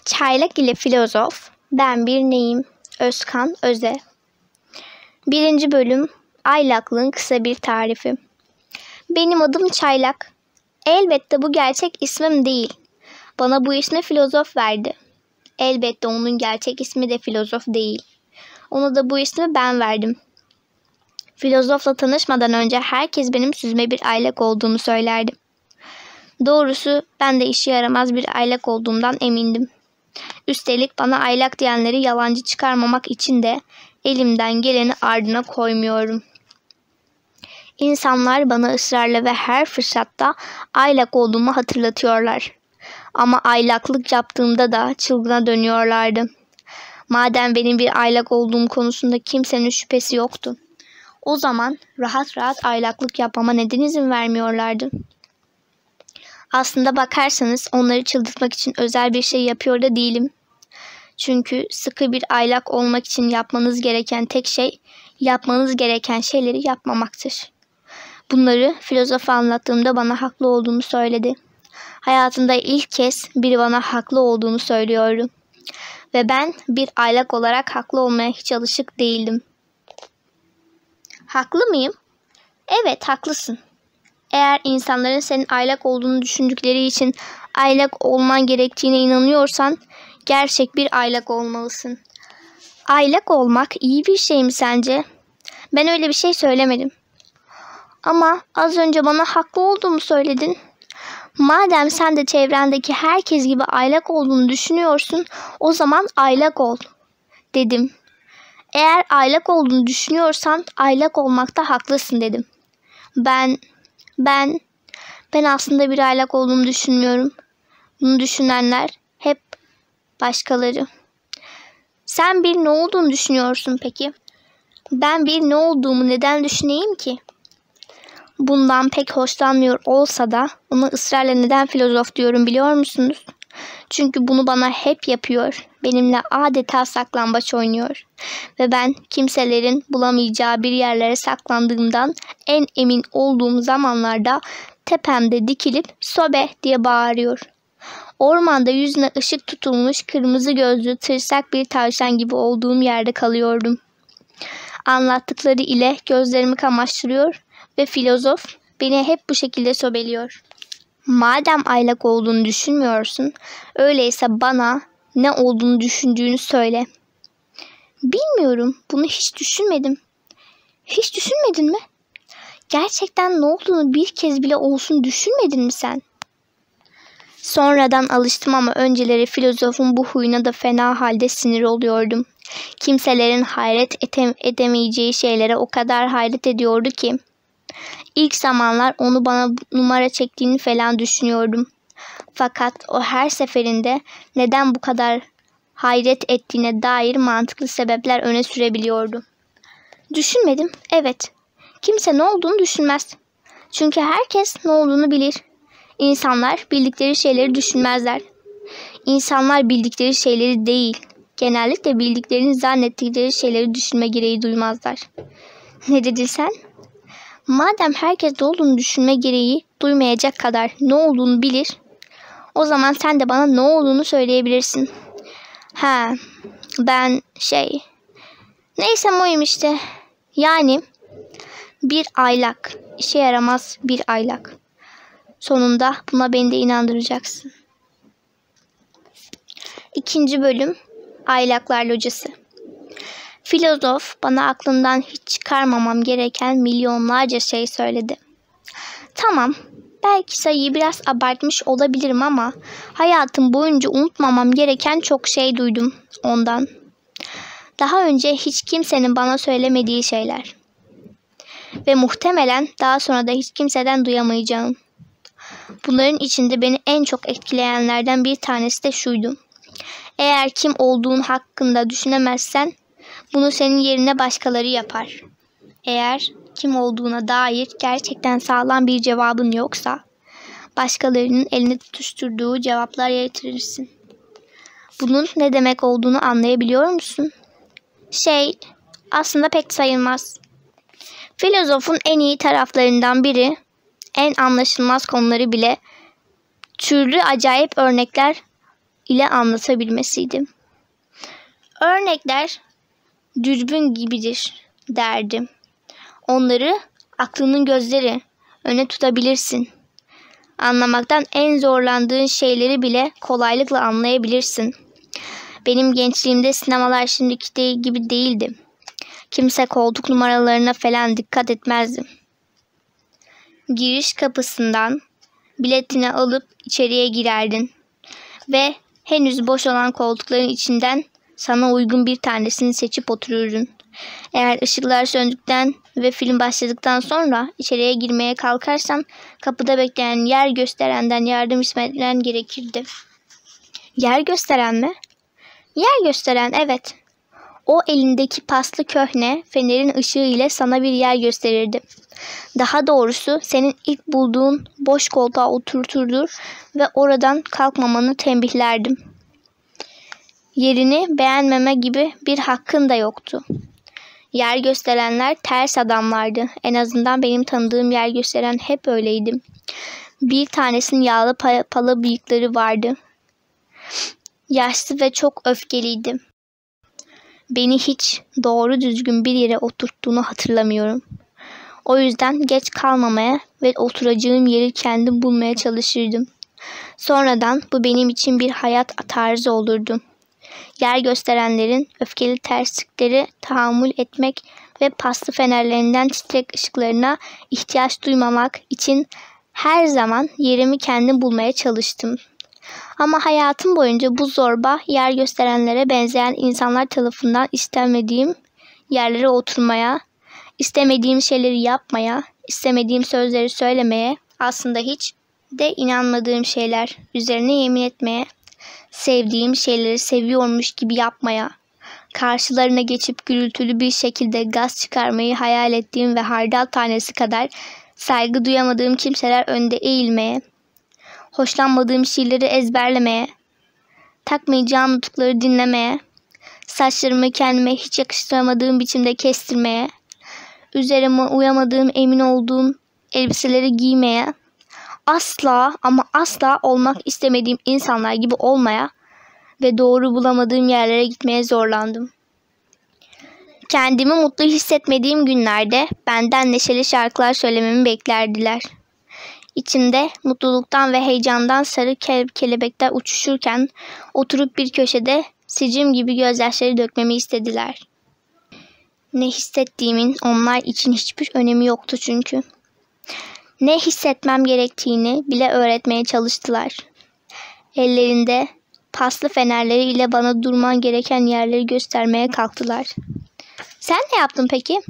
Çaylak ile filozof, ben bir neyim? Özkan Öze. 1. bölüm, aylaklığın kısa bir tarifi. Benim adım Çaylak. Elbette bu gerçek ismim değil. Bana bu ismi filozof verdi. Elbette onun gerçek ismi de filozof değil. Ona da bu ismi ben verdim. Filozofla tanışmadan önce herkes benim süzme bir aylak olduğumu söylerdi. Doğrusu ben de işe yaramaz bir aylak olduğumdan emindim. Üstelik bana aylak diyenleri yalancı çıkarmamak için de elimden geleni ardına koymuyorum. İnsanlar bana ısrarla ve her fırsatta aylak olduğumu hatırlatıyorlar. Ama aylaklık yaptığımda da çılgına dönüyorlardı. Madem benim bir aylak olduğum konusunda kimsenin şüphesi yoktu, o zaman rahat rahat aylaklık yapmama neden izin vermiyorlardı? Aslında bakarsanız onları çıldırtmak için özel bir şey yapıyor da değilim. Çünkü sıkı bir aylak olmak için yapmanız gereken tek şey, yapmanız gereken şeyleri yapmamaktır. Bunları filozofa anlattığımda bana haklı olduğumu söyledi. Hayatımda ilk kez biri bana haklı olduğunu söylüyordu. Ve ben bir aylak olarak haklı olmaya hiç alışık değildim. Haklı mıyım? Evet, haklısın. Eğer insanların senin aylak olduğunu düşündükleri için aylak olman gerektiğine inanıyorsan, gerçek bir aylak olmalısın. Aylak olmak iyi bir şey mi sence? Ben öyle bir şey söylemedim. Ama az önce bana haklı olduğumu söyledin. Madem sen de çevrendeki herkes gibi aylak olduğunu düşünüyorsun, o zaman aylak ol, dedim. Eğer aylak olduğunu düşünüyorsan aylak olmakta haklısın, dedim. Ben aslında bir aylak olduğumu düşünmüyorum. Bunu düşünenler hep başkaları. Sen bir ne olduğunu düşünüyorsun peki? Ben bir ne olduğumu neden düşüneyim ki? Bundan pek hoşlanmıyor olsa da ona ısrarla neden filozof diyorum biliyor musunuz? Çünkü bunu bana hep yapıyor. Benimle adeta saklambaç oynuyor. Ve ben kimselerin bulamayacağı bir yerlere saklandığımdan en emin olduğum zamanlarda tepemde dikilip "Sobe!" diye bağırıyor. Ormanda yüzüne ışık tutulmuş kırmızı gözlü tırsak bir tavşan gibi olduğum yerde kalıyordum. Anlattıkları ile gözlerimi kamaştırıyor ve filozof beni hep bu şekilde sobeliyor. Madem aylak olduğunu düşünmüyorsun, öyleyse bana ne olduğunu düşündüğünü söyle. Bilmiyorum, bunu hiç düşünmedim. Hiç düşünmedin mi? Gerçekten ne olduğunu bir kez bile olsun düşünmedin mi sen? Sonradan alıştım ama önceleri filozofun bu huyuna da fena halde sinir oluyordum. Kimselerin hayret edemeyeceği şeylere o kadar hayret ediyordu ki. İlk zamanlar onu bana numara çektiğini falan düşünüyordum. Fakat o her seferinde neden bu kadar hayret ettiğine dair mantıklı sebepler öne sürebiliyordu. Düşünmedim, evet. Kimse ne olduğunu düşünmez. Çünkü herkes ne olduğunu bilir. İnsanlar bildikleri şeyleri düşünmezler. İnsanlar bildikleri şeyleri değil, genellikle bildiklerini zannettikleri şeyleri düşünme gereği duymazlar. Ne dedin sen? Madem herkes ne olduğunu düşünme gereği duymayacak kadar ne olduğunu bilir, o zaman sen de bana ne olduğunu söyleyebilirsin. Neysem oyum işte. Yani bir aylak, işe yaramaz bir aylak. Sonunda buna beni de inandıracaksın. 2. bölüm, Aylaklar Locası. Filozof bana aklımdan hiç çıkarmamam gereken milyonlarca şey söyledi. Tamam, belki sayıyı biraz abartmış olabilirim ama hayatım boyunca unutmamam gereken çok şey duydum ondan. Daha önce hiç kimsenin bana söylemediği şeyler. Ve muhtemelen daha sonra da hiç kimseden duyamayacağım. Bunların içinde beni en çok etkileyenlerden bir tanesi de şuydu. Eğer kim olduğun hakkında düşünemezsen, bunu senin yerine başkaları yapar. Eğer kim olduğuna dair gerçekten sağlam bir cevabın yoksa, başkalarının elinde tutuşturduğu cevaplar getirirsin. Bunun ne demek olduğunu anlayabiliyor musun? Aslında pek sayılmaz. Filozofun en iyi taraflarından biri, en anlaşılmaz konuları bile türlü acayip örnekler ile anlatabilmesiydi. Örnekler dürbün gibidir derdim. Onları aklının gözleri öne tutabilirsin. Anlamaktan en zorlandığın şeyleri bile kolaylıkla anlayabilirsin. Benim gençliğimde sinemalar şimdiki gibi değildi. Kimse koltuk numaralarına falan dikkat etmezdi. Giriş kapısından biletini alıp içeriye girerdin ve henüz boş olan koltukların içinden sana uygun bir tanesini seçip otururdun. Eğer ışıklar söndükten ve film başladıktan sonra içeriye girmeye kalkarsan kapıda bekleyen yer gösterenden yardım istemen gerekirdi. Yer gösteren mi? Yer gösteren, evet. O elindeki paslı köhne fenerin ışığı ile sana bir yer gösterirdi. Daha doğrusu senin ilk bulduğun boş koltuğa oturturdur ve oradan kalkmamanı tembihlerdim. Yerini beğenmeme gibi bir hakkın da yoktu. Yer gösterenler ters adamlardı. En azından benim tanıdığım yer gösteren hep öyleydi. Bir tanesinin yağlı pala bıyıkları vardı. Yaşlı ve çok öfkeliydi. Beni hiç doğru düzgün bir yere oturttuğunu hatırlamıyorum. O yüzden geç kalmamaya ve oturacağım yeri kendim bulmaya çalışırdım. Sonradan bu benim için bir hayat tarzı olurdu. Yer gösterenlerin öfkeli terslikleri tahammül etmek ve paslı fenerlerinden titrek ışıklarına ihtiyaç duymamak için her zaman yerimi kendim bulmaya çalıştım. Ama hayatım boyunca bu zorba yer gösterenlere benzeyen insanlar tarafından istemediğim yerlere oturmaya, istemediğim şeyleri yapmaya, istemediğim sözleri söylemeye, aslında hiç de inanmadığım şeyler üzerine yemin etmeye, sevdiğim şeyleri seviyormuş gibi yapmaya, karşılarına geçip gürültülü bir şekilde gaz çıkarmayı hayal ettiğim ve hardal tanesi kadar saygı duyamadığım kimseler önünde eğilmeye, hoşlanmadığım şiirleri ezberlemeye, takmayacağım nutukları dinlemeye, saçlarımı kendime hiç yakıştıramadığım biçimde kestirmeye, üzerime uyamadığım emin olduğum elbiseleri giymeye, asla ama asla olmak istemediğim insanlar gibi olmaya ve doğru bulamadığım yerlere gitmeye zorlandım. Kendimi mutlu hissetmediğim günlerde benden neşeli şarkılar söylememi beklerdiler. İçimde mutluluktan ve heyecandan sarı kelebekler uçuşurken oturup bir köşede sicim gibi gözyaşları dökmemi istediler. Ne hissettiğimin onlar için hiçbir önemi yoktu çünkü. Ne hissetmem gerektiğini bile öğretmeye çalıştılar. Ellerinde paslı fenerleriyle bana durman gereken yerleri göstermeye kalktılar. Sen ne yaptın peki?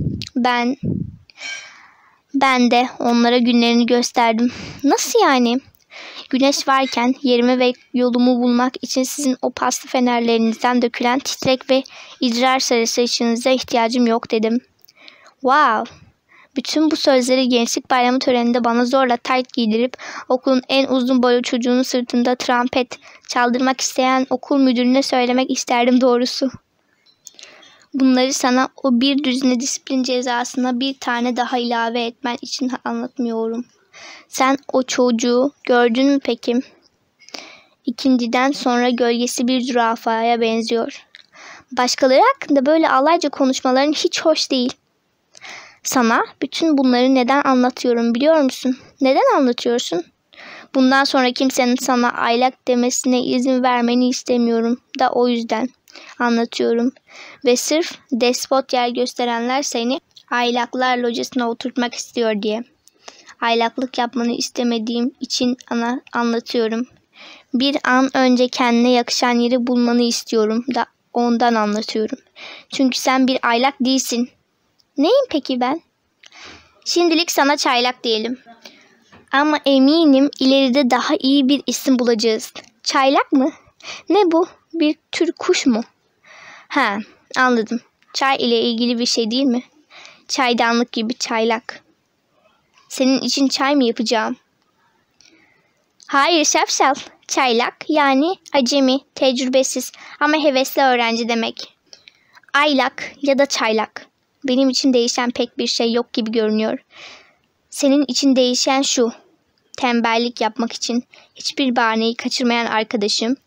Ben de onlara günlerini gösterdim. Nasıl yani? Güneş varken yerimi ve yolumu bulmak için sizin o paslı fenerlerinizden dökülen titrek ve idrar sarısı ışığınıza ihtiyacım yok dedim. Wow! Bütün bu sözleri gençlik bayramı töreninde bana zorla tayt giydirip okulun en uzun boylu çocuğunun sırtında trompet çaldırmak isteyen okul müdürüne söylemek isterdim doğrusu. Bunları sana o bir düzine disiplin cezasına bir tane daha ilave etmen için anlatmıyorum. Sen o çocuğu gördün mü peki? İkindiden sonra gölgesi bir zürafaya benziyor. Başkaları hakkında böyle alaycı konuşmaların hiç hoş değil. Sana bütün bunları neden anlatıyorum biliyor musun? Neden anlatıyorsun? Bundan sonra kimsenin sana aylak demesine izin vermeni istemiyorum da o yüzden anlatıyorum. Ve sırf despot yer gösterenler seni aylaklar locasına oturtmak istiyor diye. Aylaklık yapmanı istemediğim için anlatıyorum. Bir an önce kendine yakışan yeri bulmanı istiyorum da ondan anlatıyorum. Çünkü sen bir aylak değilsin. Neyim peki ben? Şimdilik sana çaylak diyelim. Ama eminim ileride daha iyi bir isim bulacağız. Çaylak mı? Ne bu? Bir tür kuş mu? Ha, anladım. Çay ile ilgili bir şey değil mi? Çaydanlık gibi çaylak. Senin için çay mı yapacağım? Hayır şapşal. Çaylak yani acemi, tecrübesiz ama hevesli öğrenci demek. Aylak ya da çaylak. Benim için değişen pek bir şey yok gibi görünüyor. Senin için değişen şu. Tembellik yapmak için hiçbir bahaneyi kaçırmayan arkadaşım,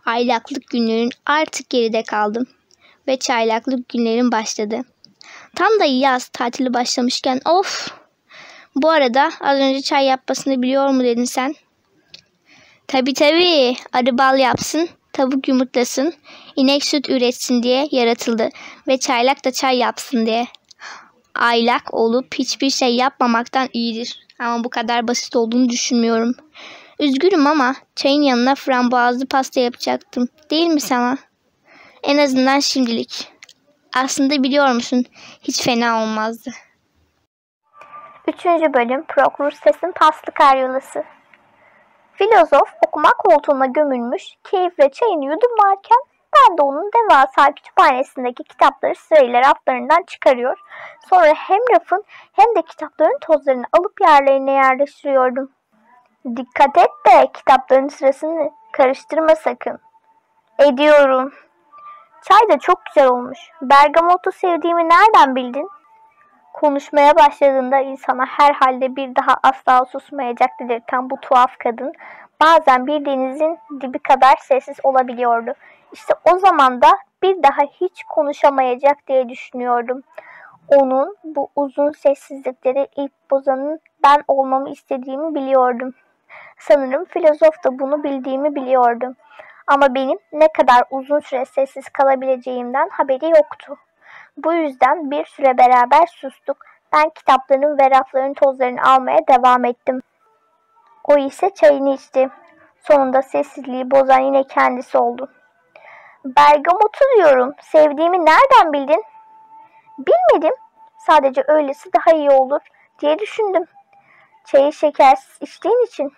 Aylaklık günlerin artık geride kaldım ve çaylaklık günlerim başladı. Tam da yaz tatili başlamışken of! Bu arada az önce çay yapmasını biliyor mu dedin sen? Tabii. Arı bal yapsın, tavuk yumurtlasın, inek süt üretsin diye yaratıldı ve çaylak da çay yapsın diye. Aylak olup hiçbir şey yapmamaktan iyidir. Ama bu kadar basit olduğunu düşünmüyorum. Üzgünüm ama çayın yanına frambuazlı pasta yapacaktım. Değil mi sana? En azından şimdilik. Aslında biliyor musun? Hiç fena olmazdı. 3. bölüm Prokrustes'in paslı karyolası. Filozof okuma koltuğuna gömülmüş, keyifle çayını yudumlarken ben de onun devasa kütüphanesindeki kitapları sırayla raflarından çıkarıyor. Sonra hem rafın hem de kitapların tozlarını alıp yerlerine yerleştiriyordum. Dikkat et de kitapların sırasını karıştırma sakın. Ediyorum. Çay da çok güzel olmuş. Bergamotu sevdiğimi nereden bildin? Konuşmaya başladığında insana herhalde bir daha asla susmayacak dedirten bu tuhaf kadın bazen bir denizin dibi kadar sessiz olabiliyordu. İşte o zaman da bir daha hiç konuşamayacak diye düşünüyordum. Onun bu uzun sessizlikleri ilk bozanın ben olmamı istediğimi biliyordum. Sanırım filozof da bunu bildiğimi biliyordu. Ama benim ne kadar uzun süre sessiz kalabileceğimden haberi yoktu. Bu yüzden bir süre beraber sustuk. Ben kitapların ve rafların tozlarını almaya devam ettim. O ise çayını içti. Sonunda sessizliği bozan yine kendisi oldu. Bergamotu diyorum. Sevdiğimi nereden bildin? Bilmedim. Sadece öylesi daha iyi olur diye düşündüm. Çayı şekersiz içtiğin için.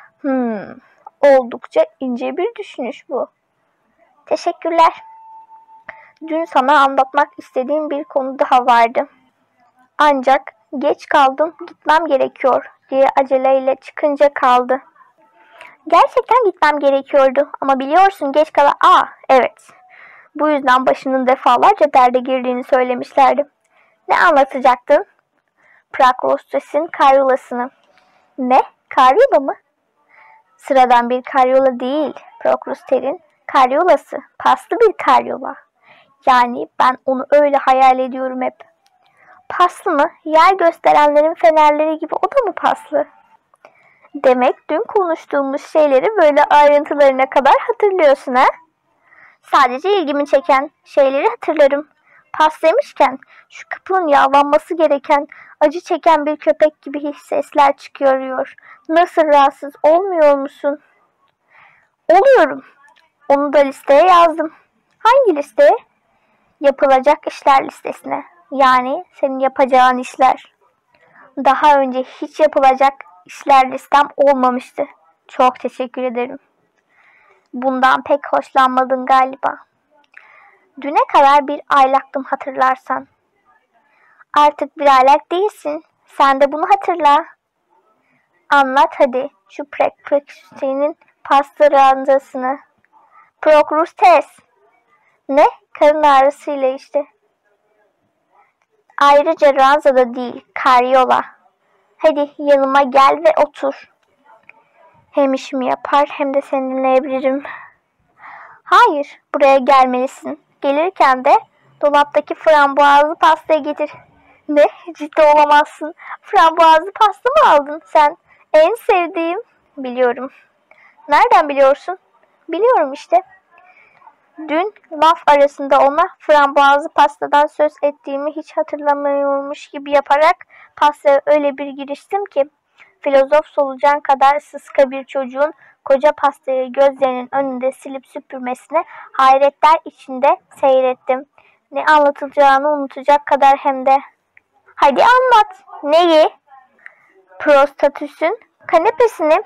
Oldukça ince bir düşünüş bu. Teşekkürler. Dün sana anlatmak istediğim bir konu daha vardı. Ancak geç kaldım, gitmem gerekiyor diye aceleyle çıkınca kaldı. Gerçekten gitmem gerekiyordu ama biliyorsun geç kala... Evet. Bu yüzden başının defalarca derde girdiğini söylemişlerdi. Ne anlatacaktın? Prokrustes'in karyolasını. Ne? Karyola mı? Sıradan bir karyola değil. Prokrustes'in karyolası. Paslı bir karyola. Yani ben onu öyle hayal ediyorum hep. Paslı mı? Yer gösterenlerin fenerleri gibi o da mı paslı? Demek dün konuştuğumuz şeyleri böyle ayrıntılarına kadar hatırlıyorsun ha? Sadece ilgimi çeken şeyleri hatırlarım. Paslıymışken şu kapının yağlanması gereken, acı çeken bir köpek gibi sesler çıkarıyor. Nasıl rahatsız olmuyor musun? Oluyorum. Onu da listeye yazdım. Hangi listeye? Yapılacak işler listesine. Yani senin yapacağın işler. Daha önce hiç yapılacak işler listem olmamıştı. Çok teşekkür ederim. Bundan pek hoşlanmadın galiba. Düne kadar bir aylaktım hatırlarsan. Artık bir aylak değilsin. Sen de bunu hatırla. Anlat hadi şu Prokrustes'in pasta ranzasını. Prokrustes. Ne? Karın ağrısıyla işte. Ayrıca ranzada değil, karyola. Hadi yanıma gel ve otur. Hem işimi yapar hem de seni dinleyebilirim. Hayır, buraya gelmelisin. Gelirken de dolaptaki frambuazlı pastayı getir. Ne? Ciddi olamazsın. Frambuazlı pasta mı aldın sen? En sevdiğim. Biliyorum. Nereden biliyorsun? Biliyorum işte. Dün laf arasında ona frambuazlı pastadan söz ettiğimi hiç hatırlamıyormuş gibi yaparak pastaya öyle bir giriştim ki filozof solucan kadar sıska bir çocuğun koca pastayı gözlerinin önünde silip süpürmesine hayretler içinde seyrettim. Ne anlatılacağını unutacak kadar hem de. Hadi anlat. Neyi? Prostatüs'ün kanepesini.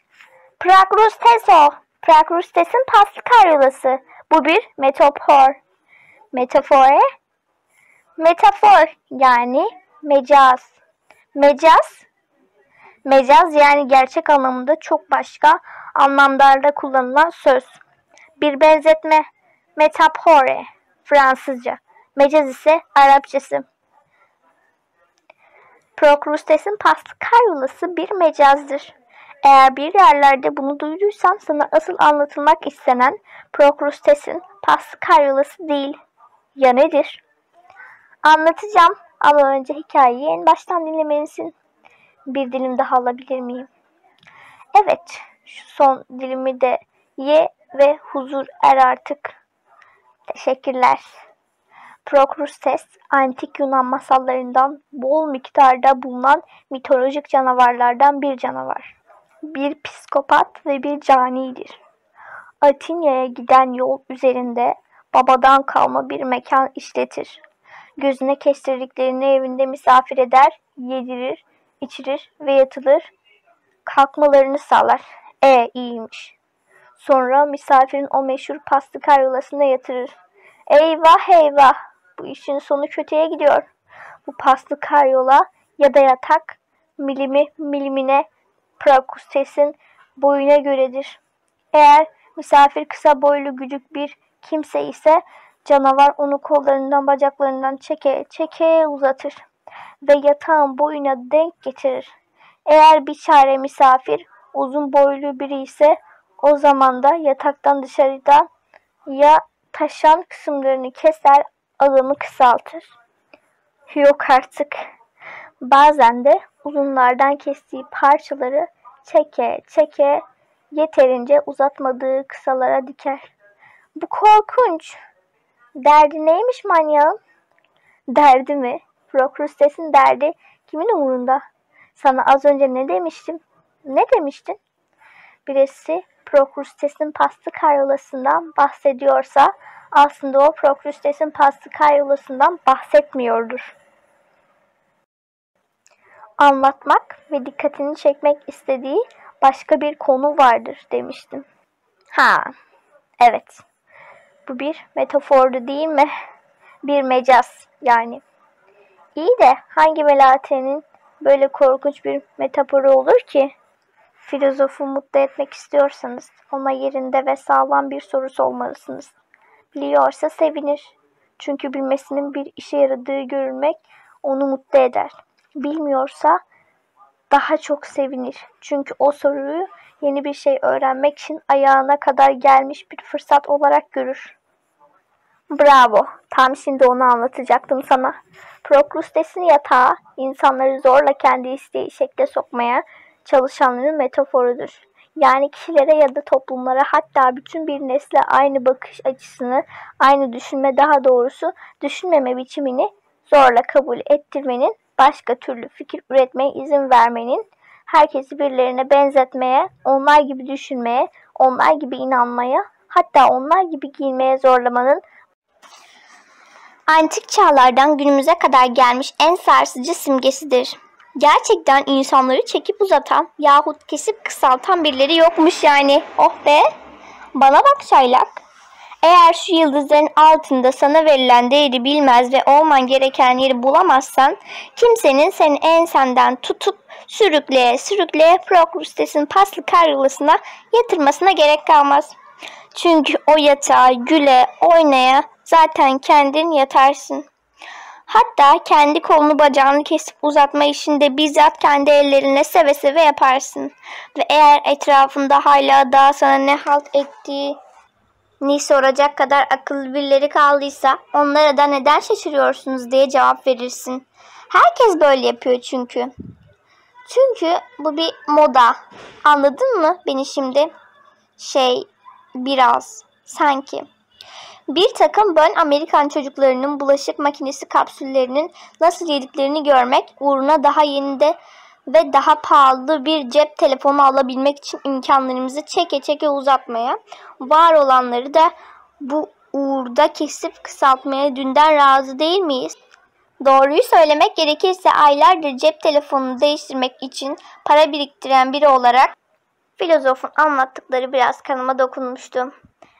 Prokrustes'in paslı karyolası. Bu bir metafor. Metafore? Metafor yani mecaz. Mecaz? Mecaz yani gerçek anlamında çok başka anlamlarda kullanılan söz. Bir benzetme. Metafore Fransızca. Mecaz ise Arapçası. Prokrustes'in paslı karyolası bir mecazdır. Eğer bir yerlerde bunu duyduysan sana asıl anlatılmak istenen Prokrustesin paslı karyolası değil. Ya nedir? Anlatacağım ama önce hikayeyi en baştan dinlemelisin. Bir dilim daha alabilir miyim? Evet, şu son dilimi de ye ve huzur er artık. Teşekkürler. Prokrustes, antik Yunan masallarından bol miktarda bulunan mitolojik canavarlardan bir canavar. Bir psikopat ve bir canidir. Atinya'ya giden yol üzerinde babadan kalma bir mekan işletir. Gözüne kestirdiklerini evinde misafir eder, yedirir, içirir ve yatılır, kalkmalarını sağlar. İyiymiş. Sonra misafirin o meşhur paslı karyolasına yatırır. Eyvah eyvah, bu işin sonu kötüye gidiyor. Bu paslı karyola ya da yatak milimi milimine Prokrustesin boyuna göredir. Eğer misafir kısa boylu güdük bir kimse ise canavar onu kollarından bacaklarından çeke çeke uzatır ve yatağın boyuna denk getirir. Eğer bir çare misafir uzun boylu biri ise o zaman da yataktan dışarıdan ya taşan kısımlarını keser, adamı kısaltır. Yok artık. Bazen de uzunlardan kestiği parçaları çeke çeke yeterince uzatmadığı kısalara diker. Bu korkunç. Derdi neymiş manyağın? Derdi mi? Prokrustes'in derdi kimin umurunda? Sana az önce ne demiştim? Ne demiştin? Birisi Prokrustes'in paslı karyolasından bahsediyorsa aslında o Prokrustes'in paslı karyolasından bahsetmiyordur. Anlatmak ve dikkatini çekmek istediği başka bir konu vardır demiştim. Evet. Bu bir metafordu değil mi? Bir mecaz yani. İyi de hangi melatenin böyle korkunç bir metaforu olur ki? Filozofu mutlu etmek istiyorsanız ona yerinde ve sağlam bir soru sormalısınız. Biliyorsa sevinir. Çünkü bilmesinin bir işe yaradığı görülmek onu mutlu eder. Bilmiyorsa daha çok sevinir. Çünkü o soruyu yeni bir şey öğrenmek için ayağına kadar gelmiş bir fırsat olarak görür. Bravo. Tam şimdi onu anlatacaktım sana. Prokrustes'in yatağı insanları zorla kendi isteği şekle sokmaya çalışanların metaforudur. Yani kişilere ya da toplumlara, hatta bütün bir nesle aynı bakış açısını, aynı düşünme, daha doğrusu düşünmeme biçimini zorla kabul ettirmenin, başka türlü fikir üretmeye izin vermenin, herkesi birilerine benzetmeye, onlar gibi düşünmeye, onlar gibi inanmaya, hatta onlar gibi giyinmeye zorlamanın Antik çağlardan günümüze kadar gelmiş en sarsıcı simgesidir. Gerçekten insanları çekip uzatan yahut kesip kısaltan birileri yokmuş yani. Oh be! Bana bak çaylak. Eğer şu yıldızların altında sana verilen değeri bilmez ve olman gereken yeri bulamazsan, kimsenin seni ensenden tutup sürükleye sürükleye Prokrustes'in paslı karyolasına yatırmasına gerek kalmaz. Çünkü o yatağa güle oynaya zaten kendin yatarsın. Hatta kendi kolunu bacağını kesip uzatma işini de bizzat kendi ellerinle seve seve yaparsın. Ve eğer etrafında hala daha sana ne halt ettiğini soracak kadar akıllı birileri kaldıysa onlara da neden şaşırıyorsunuz diye cevap verirsin. Herkes böyle yapıyor çünkü. Çünkü bu bir moda. Anladın mı beni şimdi? Biraz sanki. Bir takım bön Amerikan çocuklarının bulaşık makinesi kapsüllerinin nasıl yediklerini görmek uğruna daha yeni de ve daha pahalı bir cep telefonu alabilmek için imkanlarımızı çeke çeke uzatmaya, var olanları da bu uğurda kesip kısaltmaya dünden razı değil miyiz? Doğruyu söylemek gerekirse aylardır cep telefonunu değiştirmek için para biriktiren biri olarak filozofun anlattıkları biraz kanıma dokunmuştu.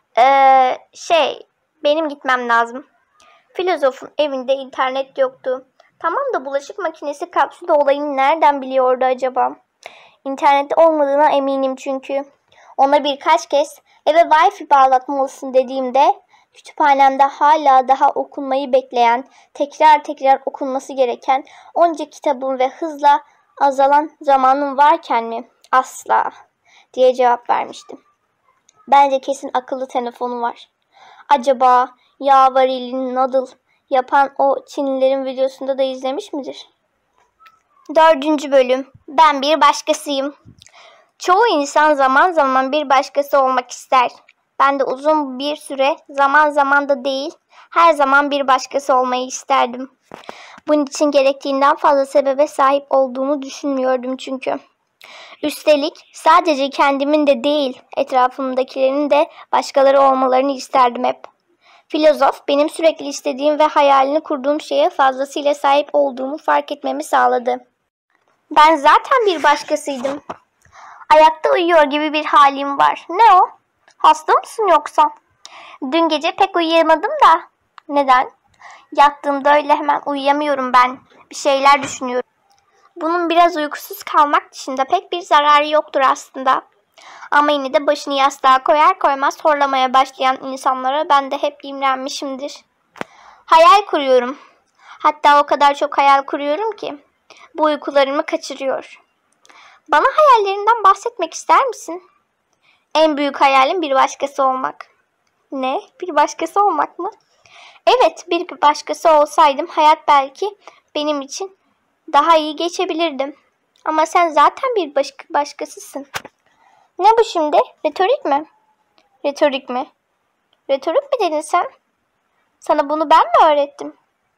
Benim gitmem lazım. Filozofun evinde internet yoktu. Tamam da bulaşık makinesi kapsülü olayını nereden biliyordu acaba? İnternette olmadığına eminim çünkü. Ona birkaç kez eve Wi-Fi bağlatmalısın dediğimde kütüphanemde hala daha okunmayı bekleyen, tekrar tekrar okunması gereken onca kitabın ve hızla azalan zamanım varken mi? Asla diye cevap vermiştim. Bence kesin akıllı telefonu var. Acaba yavarili noodle yapan o Çinlilerin videosunda da izlemiş midir? 4. bölüm. Ben bir başkasıyım. Çoğu insan zaman zaman bir başkası olmak ister. Ben de uzun bir süre, zaman zaman da değil, her zaman bir başkası olmayı isterdim. Bunun için gerektiğinden fazla sebebe sahip olduğumu düşünmüyordum çünkü. Üstelik sadece kendimin de değil, etrafımdakilerin de başkaları olmalarını isterdim hep. Filozof, benim sürekli istediğim ve hayalini kurduğum şeye fazlasıyla sahip olduğumu fark etmemi sağladı. Ben zaten bir başkasıydım. Ayakta uyuyor gibi bir halim var. Ne o? Hasta mısın yoksa? Dün gece pek uyuyamadım da. Neden? Yattığımda öyle hemen uyuyamıyorum ben. Bir şeyler düşünüyorum. Bunun biraz uykusuz kalmak dışında pek bir zararı yoktur aslında. Ama yine de başını yastığa koyar koymaz horlamaya başlayan insanlara ben de hep imrenmişimdir. Hayal kuruyorum. Hatta o kadar çok hayal kuruyorum ki bu uykularımı kaçırıyor. Bana hayallerinden bahsetmek ister misin? En büyük hayalim bir başkası olmak. Ne? Bir başkası olmak mı? Evet, bir başkası olsaydım hayat belki benim için daha iyi geçebilirdim. Ama sen zaten bir başkasısın. Ne bu şimdi? Retorik mi? Retorik mi? Retorik mi dedin sen? Sana bunu ben mi öğrettim?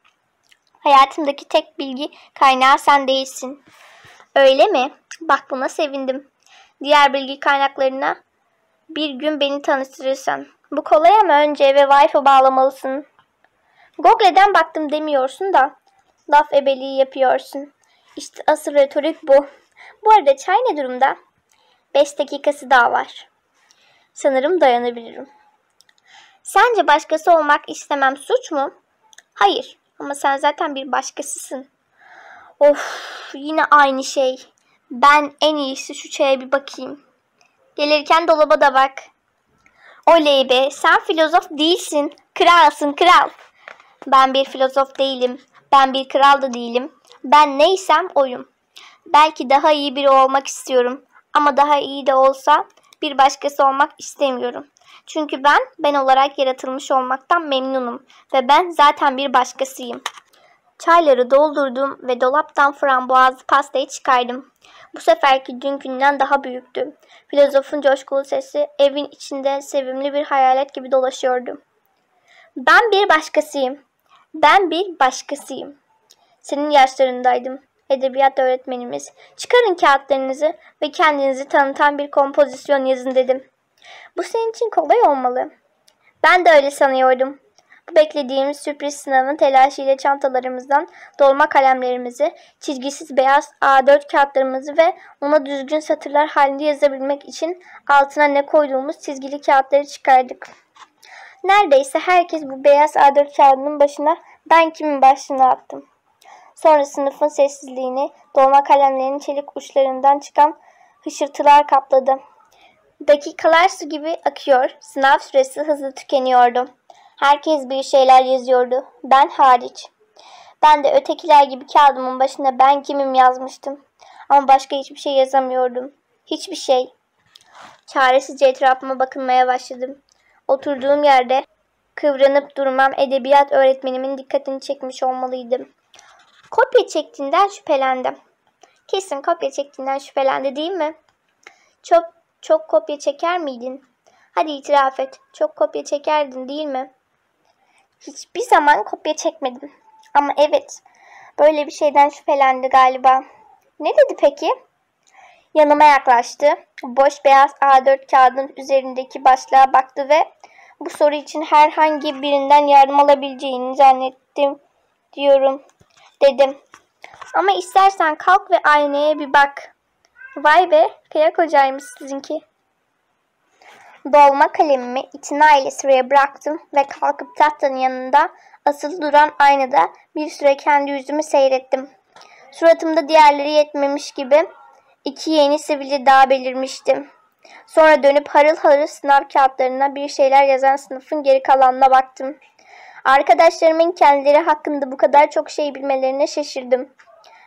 Hayatımdaki tek bilgi kaynağı sen değilsin. Öyle mi? Bak buna sevindim. Diğer bilgi kaynaklarına bir gün beni tanıştırırsan. Bu kolay ama önce eve Wi-Fi bağlamalısın. Google'den baktım demiyorsun da laf ebeliği yapıyorsun. İşte asıl retorik bu. Bu arada çay ne durumda? 5 dakikası daha var. Sanırım dayanabilirim. Sence başkası olmak istemem suç mu? Hayır ama sen zaten bir başkasısın. Of, yine aynı şey. Ben en iyisi şu çaya bir bakayım. Gelirken dolaba da bak. Oley be, sen filozof değilsin. Kralsın kral. Ben bir filozof değilim. Ben bir kral da değilim. Ben neysem oyum. Belki daha iyi biri olmak istiyorum. Ama daha iyi de olsa bir başkası olmak istemiyorum. Çünkü ben olarak yaratılmış olmaktan memnunum. Ve ben zaten bir başkasıyım. Çayları doldurdum ve dolaptan frambuazlı pastayı çıkardım. Bu seferki dünkünden daha büyüktü. Filozofun coşkulu sesi evin içinde sevimli bir hayalet gibi dolaşıyordu. Ben bir başkasıyım. Ben bir başkasıyım. Senin yaşlarındaydım. Edebiyat öğretmenimiz. Çıkarın kağıtlarınızı ve kendinizi tanıtan bir kompozisyon yazın dedim. Bu senin için kolay olmalı. Ben de öyle sanıyordum. Bu beklediğimiz sürpriz sınavın telaşıyla çantalarımızdan dolma kalemlerimizi, çizgisiz beyaz A4 kağıtlarımızı ve ona düzgün satırlar halinde yazabilmek için altına ne koyduğumuz çizgili kağıtları çıkardık. Neredeyse herkes bu beyaz A4 kağıdının başına ben kimin başlığını attım. Sonra sınıfın sessizliğini dolma kalemlerin çelik uçlarından çıkan hışırtılar kapladı. Dakikalar su gibi akıyor, sınav süresi hızlı tükeniyordu. Herkes bir şeyler yazıyordu, ben hariç. Ben de ötekiler gibi kağıdımın başına ben kimim yazmıştım. Ama başka hiçbir şey yazamıyordum. Hiçbir şey. Çaresizce etrafıma bakınmaya başladım. Oturduğum yerde kıvranıp durmam edebiyat öğretmenimin dikkatini çekmiş olmalıydım. Kopya çektiğinden şüphelendim. Kesin kopya çektiğinden şüphelendi değil mi? Çok kopya çeker miydin? Hadi itiraf et. Çok kopya çekerdin değil mi? Hiçbir zaman kopya çekmedim. Ama evet, böyle bir şeyden şüphelendi galiba. Ne dedi peki? Yanıma yaklaştı. Boş beyaz A4 kağıdın üzerindeki başlığa baktı ve bu soru için herhangi birinden yardım alabileceğini zannettim diyorum dedim. Ama istersen kalk ve aynaya bir bak. Vay be, kıyak hocaymış sizinki. Dolma kalemimi itinayla sıraya bıraktım ve kalkıp tahtanın yanında asılı duran aynada bir süre kendi yüzümü seyrettim. Suratımda diğerleri yetmemiş gibi 2 yeni sivilce daha belirmişti. Sonra dönüp harıl harıl sınav kağıtlarına bir şeyler yazan sınıfın geri kalanına baktım. Arkadaşlarımın kendileri hakkında bu kadar çok şey bilmelerine şaşırdım.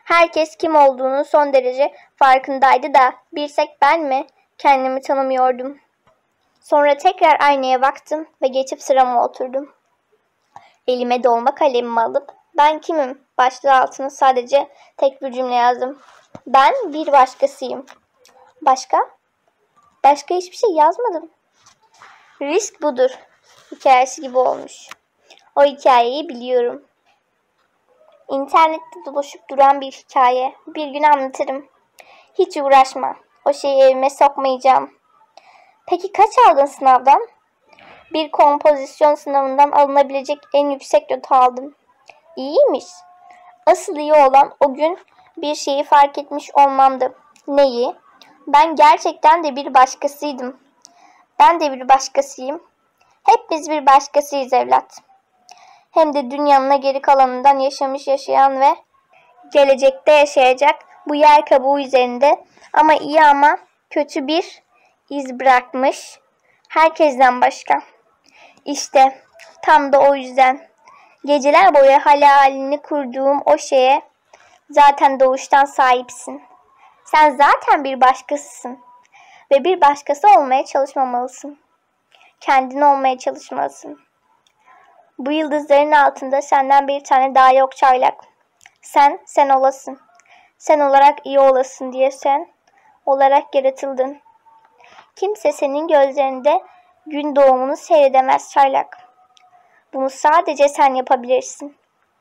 Herkes kim olduğunun son derece farkındaydı da bir tek ben mi kendimi tanımıyordum. Sonra tekrar aynaya baktım ve geçip sırama oturdum. Elime dolma kalemimi alıp ben kimim başlığı altına sadece tek bir cümle yazdım. Ben bir başkasıyım. Başka? Başka hiçbir şey yazmadım. Risk budur hikayesi gibi olmuş. O hikayeyi biliyorum. İnternette dolaşıp duran bir hikaye. Bir gün anlatırım. Hiç uğraşma. O şeyi evime sokmayacağım. Peki kaç aldın sınavdan? Bir kompozisyon sınavından alınabilecek en yüksek notu aldım. İyiymiş. Asıl iyi olan o gün bir şeyi fark etmiş olmamdı. Neyi? Ben gerçekten de bir başkasıydım. Ben de bir başkasıyım. Hepimiz bir başkasıyız evlat. Hem de dünyanın geri kalanından yaşayan ve gelecekte yaşayacak bu yer kabuğu üzerinde ama iyi ama kötü bir iz bırakmış. Herkesten başka. İşte tam da o yüzden geceler boyu hayalini kurduğum o şeye zaten doğuştan sahipsin. Sen zaten bir başkasısın ve bir başkası olmaya çalışmamalısın. Kendin olmaya çalışmalısın. Bu yıldızların altında senden bir tane daha yok çaylak. Sen olasın. Sen olarak iyi olasın diye sen olarak yaratıldın. Kimse senin gözlerinde gün doğumunu seyredemez çaylak. Bunu sadece sen yapabilirsin.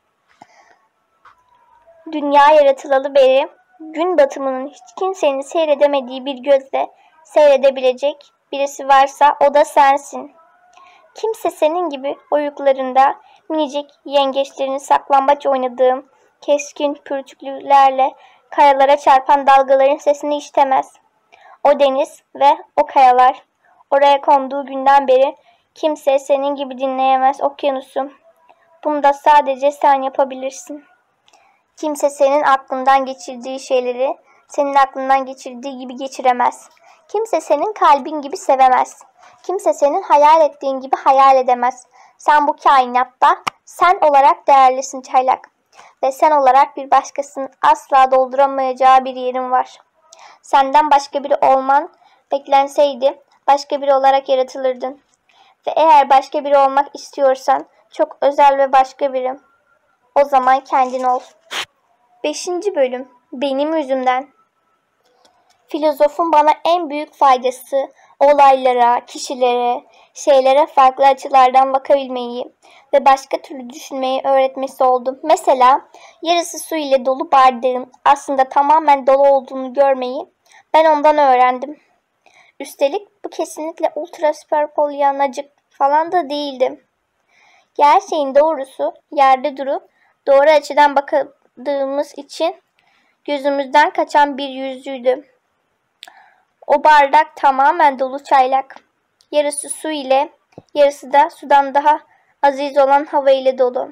Dünya yaratılalı beri gün batımının hiç kimsenin seyredemediği bir gözle seyredebilecek birisi varsa o da sensin. Kimse senin gibi oyuklarında minicik yengeçlerin saklambaç oynadığım keskin pürçüklülerle kayalara çarpan dalgaların sesini işitemez. O deniz ve o kayalar oraya konduğu günden beri kimse senin gibi dinleyemez okyanusum. Bunu da sadece sen yapabilirsin. Kimse senin aklından geçirdiği şeyleri senin aklından geçirdiği gibi geçiremez. Kimse senin kalbin gibi sevemez. Kimse senin hayal ettiğin gibi hayal edemez. Sen bu kainatta sen olarak değerlisin çaylak. Ve sen olarak bir başkasının asla dolduramayacağı bir yerin var. Senden başka biri olman beklenseydi başka biri olarak yaratılırdın. Ve eğer başka biri olmak istiyorsan çok özel ve başka biri. O zaman kendin ol. 5. bölüm. Benim yüzümden. Filozofun bana en büyük faydası olaylara, kişilere, şeylere farklı açılardan bakabilmeyi ve başka türlü düşünmeyi öğretmesi oldu. Mesela yarısı su ile dolu bardağın aslında tamamen dolu olduğunu görmeyi ben ondan öğrendim. Üstelik bu kesinlikle ultra süper polyanacık falan da değildi. Gerçeğin doğrusu yerde durup doğru açıdan bakadığımız için gözümüzden kaçan bir yüzüydü. O bardak tamamen dolu çaylak. Yarısı su ile, yarısı da sudan daha aziz olan hava ile dolu.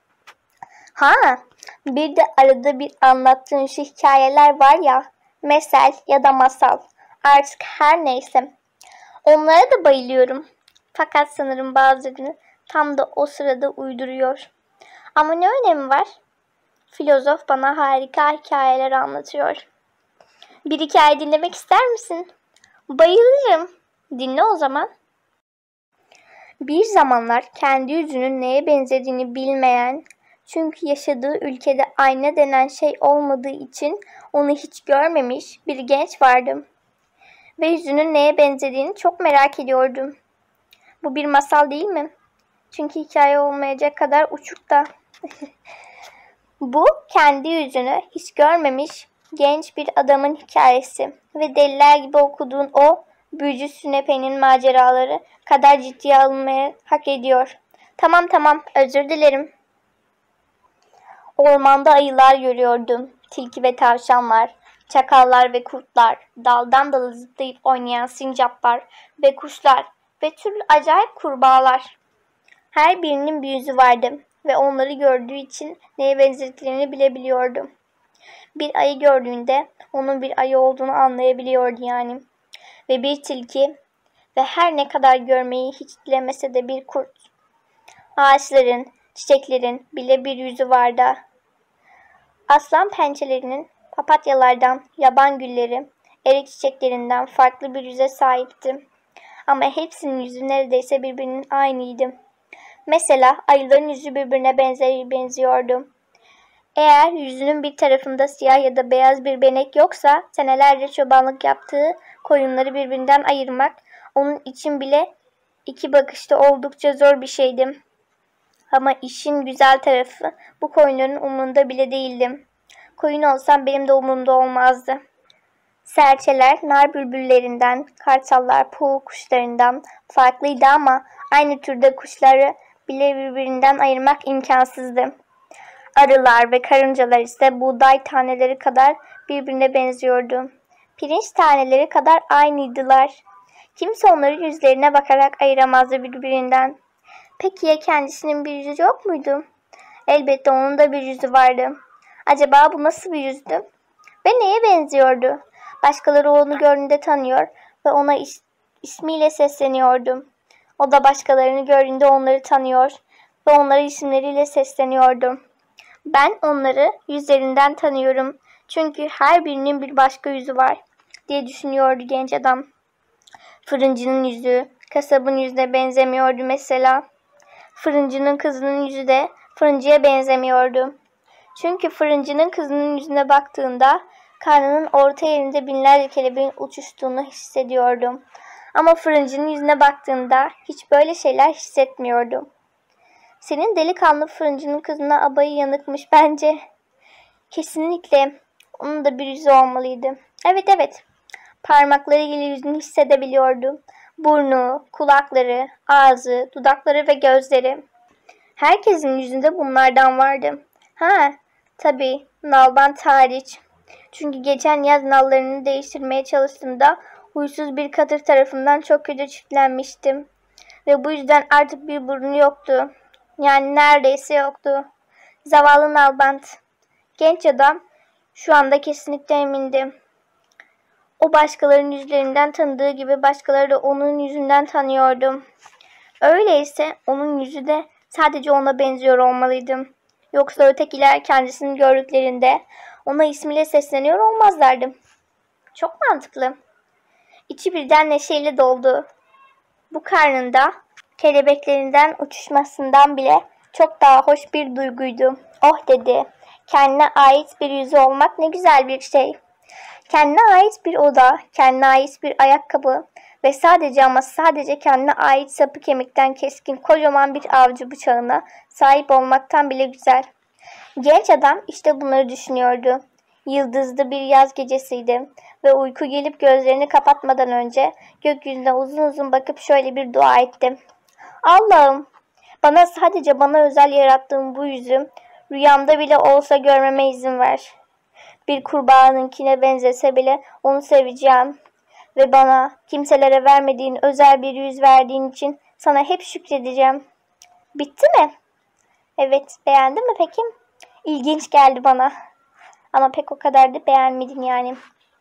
Ha, bir de arada bir anlattığın şu hikayeler var ya, mesel ya da masal. Artık her neyse. Onlara da bayılıyorum. Fakat sanırım bazılarını tam da o sırada uyduruyor. Ama ne önemi var? Filozof bana harika hikayeler anlatıyor. Bir hikaye dinlemek ister misin? Bayılırım. Dinle o zaman. Bir zamanlar kendi yüzünün neye benzediğini bilmeyen, çünkü yaşadığı ülkede ayna denen şey olmadığı için onu hiç görmemiş bir genç vardı. Ve yüzünün neye benzediğini çok merak ediyordum. Bu bir masal değil mi? Çünkü hikaye olmayacak kadar uçuk da. Bu kendi yüzünü hiç görmemiş genç bir adamın hikayesi ve deliler gibi okuduğun o büyücü sünepenin maceraları kadar ciddiye alınmaya hak ediyor. Tamam, özür dilerim. Ormanda ayılar görüyordum. Tilki ve tavşanlar, çakallar ve kurtlar, daldan dala zıplayıp oynayan sincaplar ve kuşlar ve türlü acayip kurbağalar. Her birinin bir yüzü vardı ve onları gördüğü için neye benzediklerini bilebiliyordum. Bir ayı gördüğünde onun bir ayı olduğunu anlayabiliyordu yani. Ve bir tilki ve her ne kadar görmeyi hiç dilemese de bir kurt. Ağaçların, çiçeklerin bile bir yüzü vardı. Aslan pençelerinin papatyalardan, yaban gülleri, erik çiçeklerinden farklı bir yüze sahipti. Ama hepsinin yüzü neredeyse birbirinin aynıydı. Mesela ayıların yüzü birbirine benziyordu. Eğer yüzünün bir tarafında siyah ya da beyaz bir benek yoksa senelerce çobanlık yaptığı koyunları birbirinden ayırmak onun için bile iki bakışta oldukça zor bir şeydi. Ama işin güzel tarafı bu koyunların umurunda bile değildim. Koyun olsam benim de umurumda olmazdı. Serçeler nar bülbüllerinden, kartallar puğu kuşlarından farklıydı ama aynı türde kuşları bile birbirinden ayırmak imkansızdı. Arılar ve karıncalar ise buğday taneleri kadar birbirine benziyordu. Pirinç taneleri kadar aynıydılar. Kimse onları yüzlerine bakarak ayıramazdı birbirinden. Peki ya kendisinin bir yüzü yok muydu? Elbette onun da bir yüzü vardı. Acaba bu nasıl bir yüzdü? Ve neye benziyordu? Başkaları onu gördüğünde tanıyor ve ona ismiyle sesleniyordu. O da başkalarını gördüğünde onları tanıyor ve onlara isimleriyle sesleniyordu. Ben onları yüzlerinden tanıyorum çünkü her birinin bir başka yüzü var diye düşünüyordu genç adam. Fırıncının yüzü kasabın yüzüne benzemiyordu mesela. Fırıncının kızının yüzü de fırıncıya benzemiyordu. Çünkü fırıncının kızının yüzüne baktığında karnının orta yerinde binlerce kelebeğin uçuştuğunu hissediyordum. Ama fırıncının yüzüne baktığında hiç böyle şeyler hissetmiyordum. Senin delikanlı fırıncının kızına abayı yanıkmış bence. Kesinlikle onun da bir yüzü olmalıydı. Evet. Parmaklarıyla yüzünü hissedebiliyordu. Burnu, kulakları, ağzı, dudakları ve gözleri. Herkesin yüzünde bunlardan vardı. Tabii nalbant hariç. Çünkü geçen yaz nallarını değiştirmeye çalıştığımda huysuz bir katır tarafından çok kötü çiftlenmiştim. Ve bu yüzden artık bir burnu yoktu. Yani neredeyse yoktu. Zavallı nalbant. Genç adam şu anda kesinlikle emindi. O başkalarının yüzlerinden tanıdığı gibi başkaları da onun yüzünden tanıyordu. Öyleyse onun yüzü de sadece ona benziyor olmalıydı. Yoksa ötekiler kendisini gördüklerinde ona ismiyle sesleniyor olmazlardı. Çok mantıklı. İçi birden neşeyle doldu. Bu karnında kelebeklerinden uçuşmasından bile çok daha hoş bir duyguydu. Oh dedi. Kendine ait bir yüzü olmak ne güzel bir şey. Kendine ait bir oda, kendine ait bir ayakkabı ve sadece ama sadece kendine ait sapı kemikten keskin kocaman bir avcı bıçağına sahip olmaktan bile güzel. Genç adam işte bunları düşünüyordu. Yıldızlı bir yaz gecesiydi ve uyku gelip gözlerini kapatmadan önce gökyüzüne uzun uzun bakıp şöyle bir dua etti. Allah'ım, sadece bana özel yarattığın bu yüzü rüyamda bile olsa görmeme izin ver. Bir kurbağanınkine benzese bile onu seveceğim ve bana kimselere vermediğin özel bir yüz verdiğin için sana hep şükredeceğim. Bitti mi? Evet, beğendin mi peki? İlginç geldi bana. Ama pek o kadar da beğenmedim yani.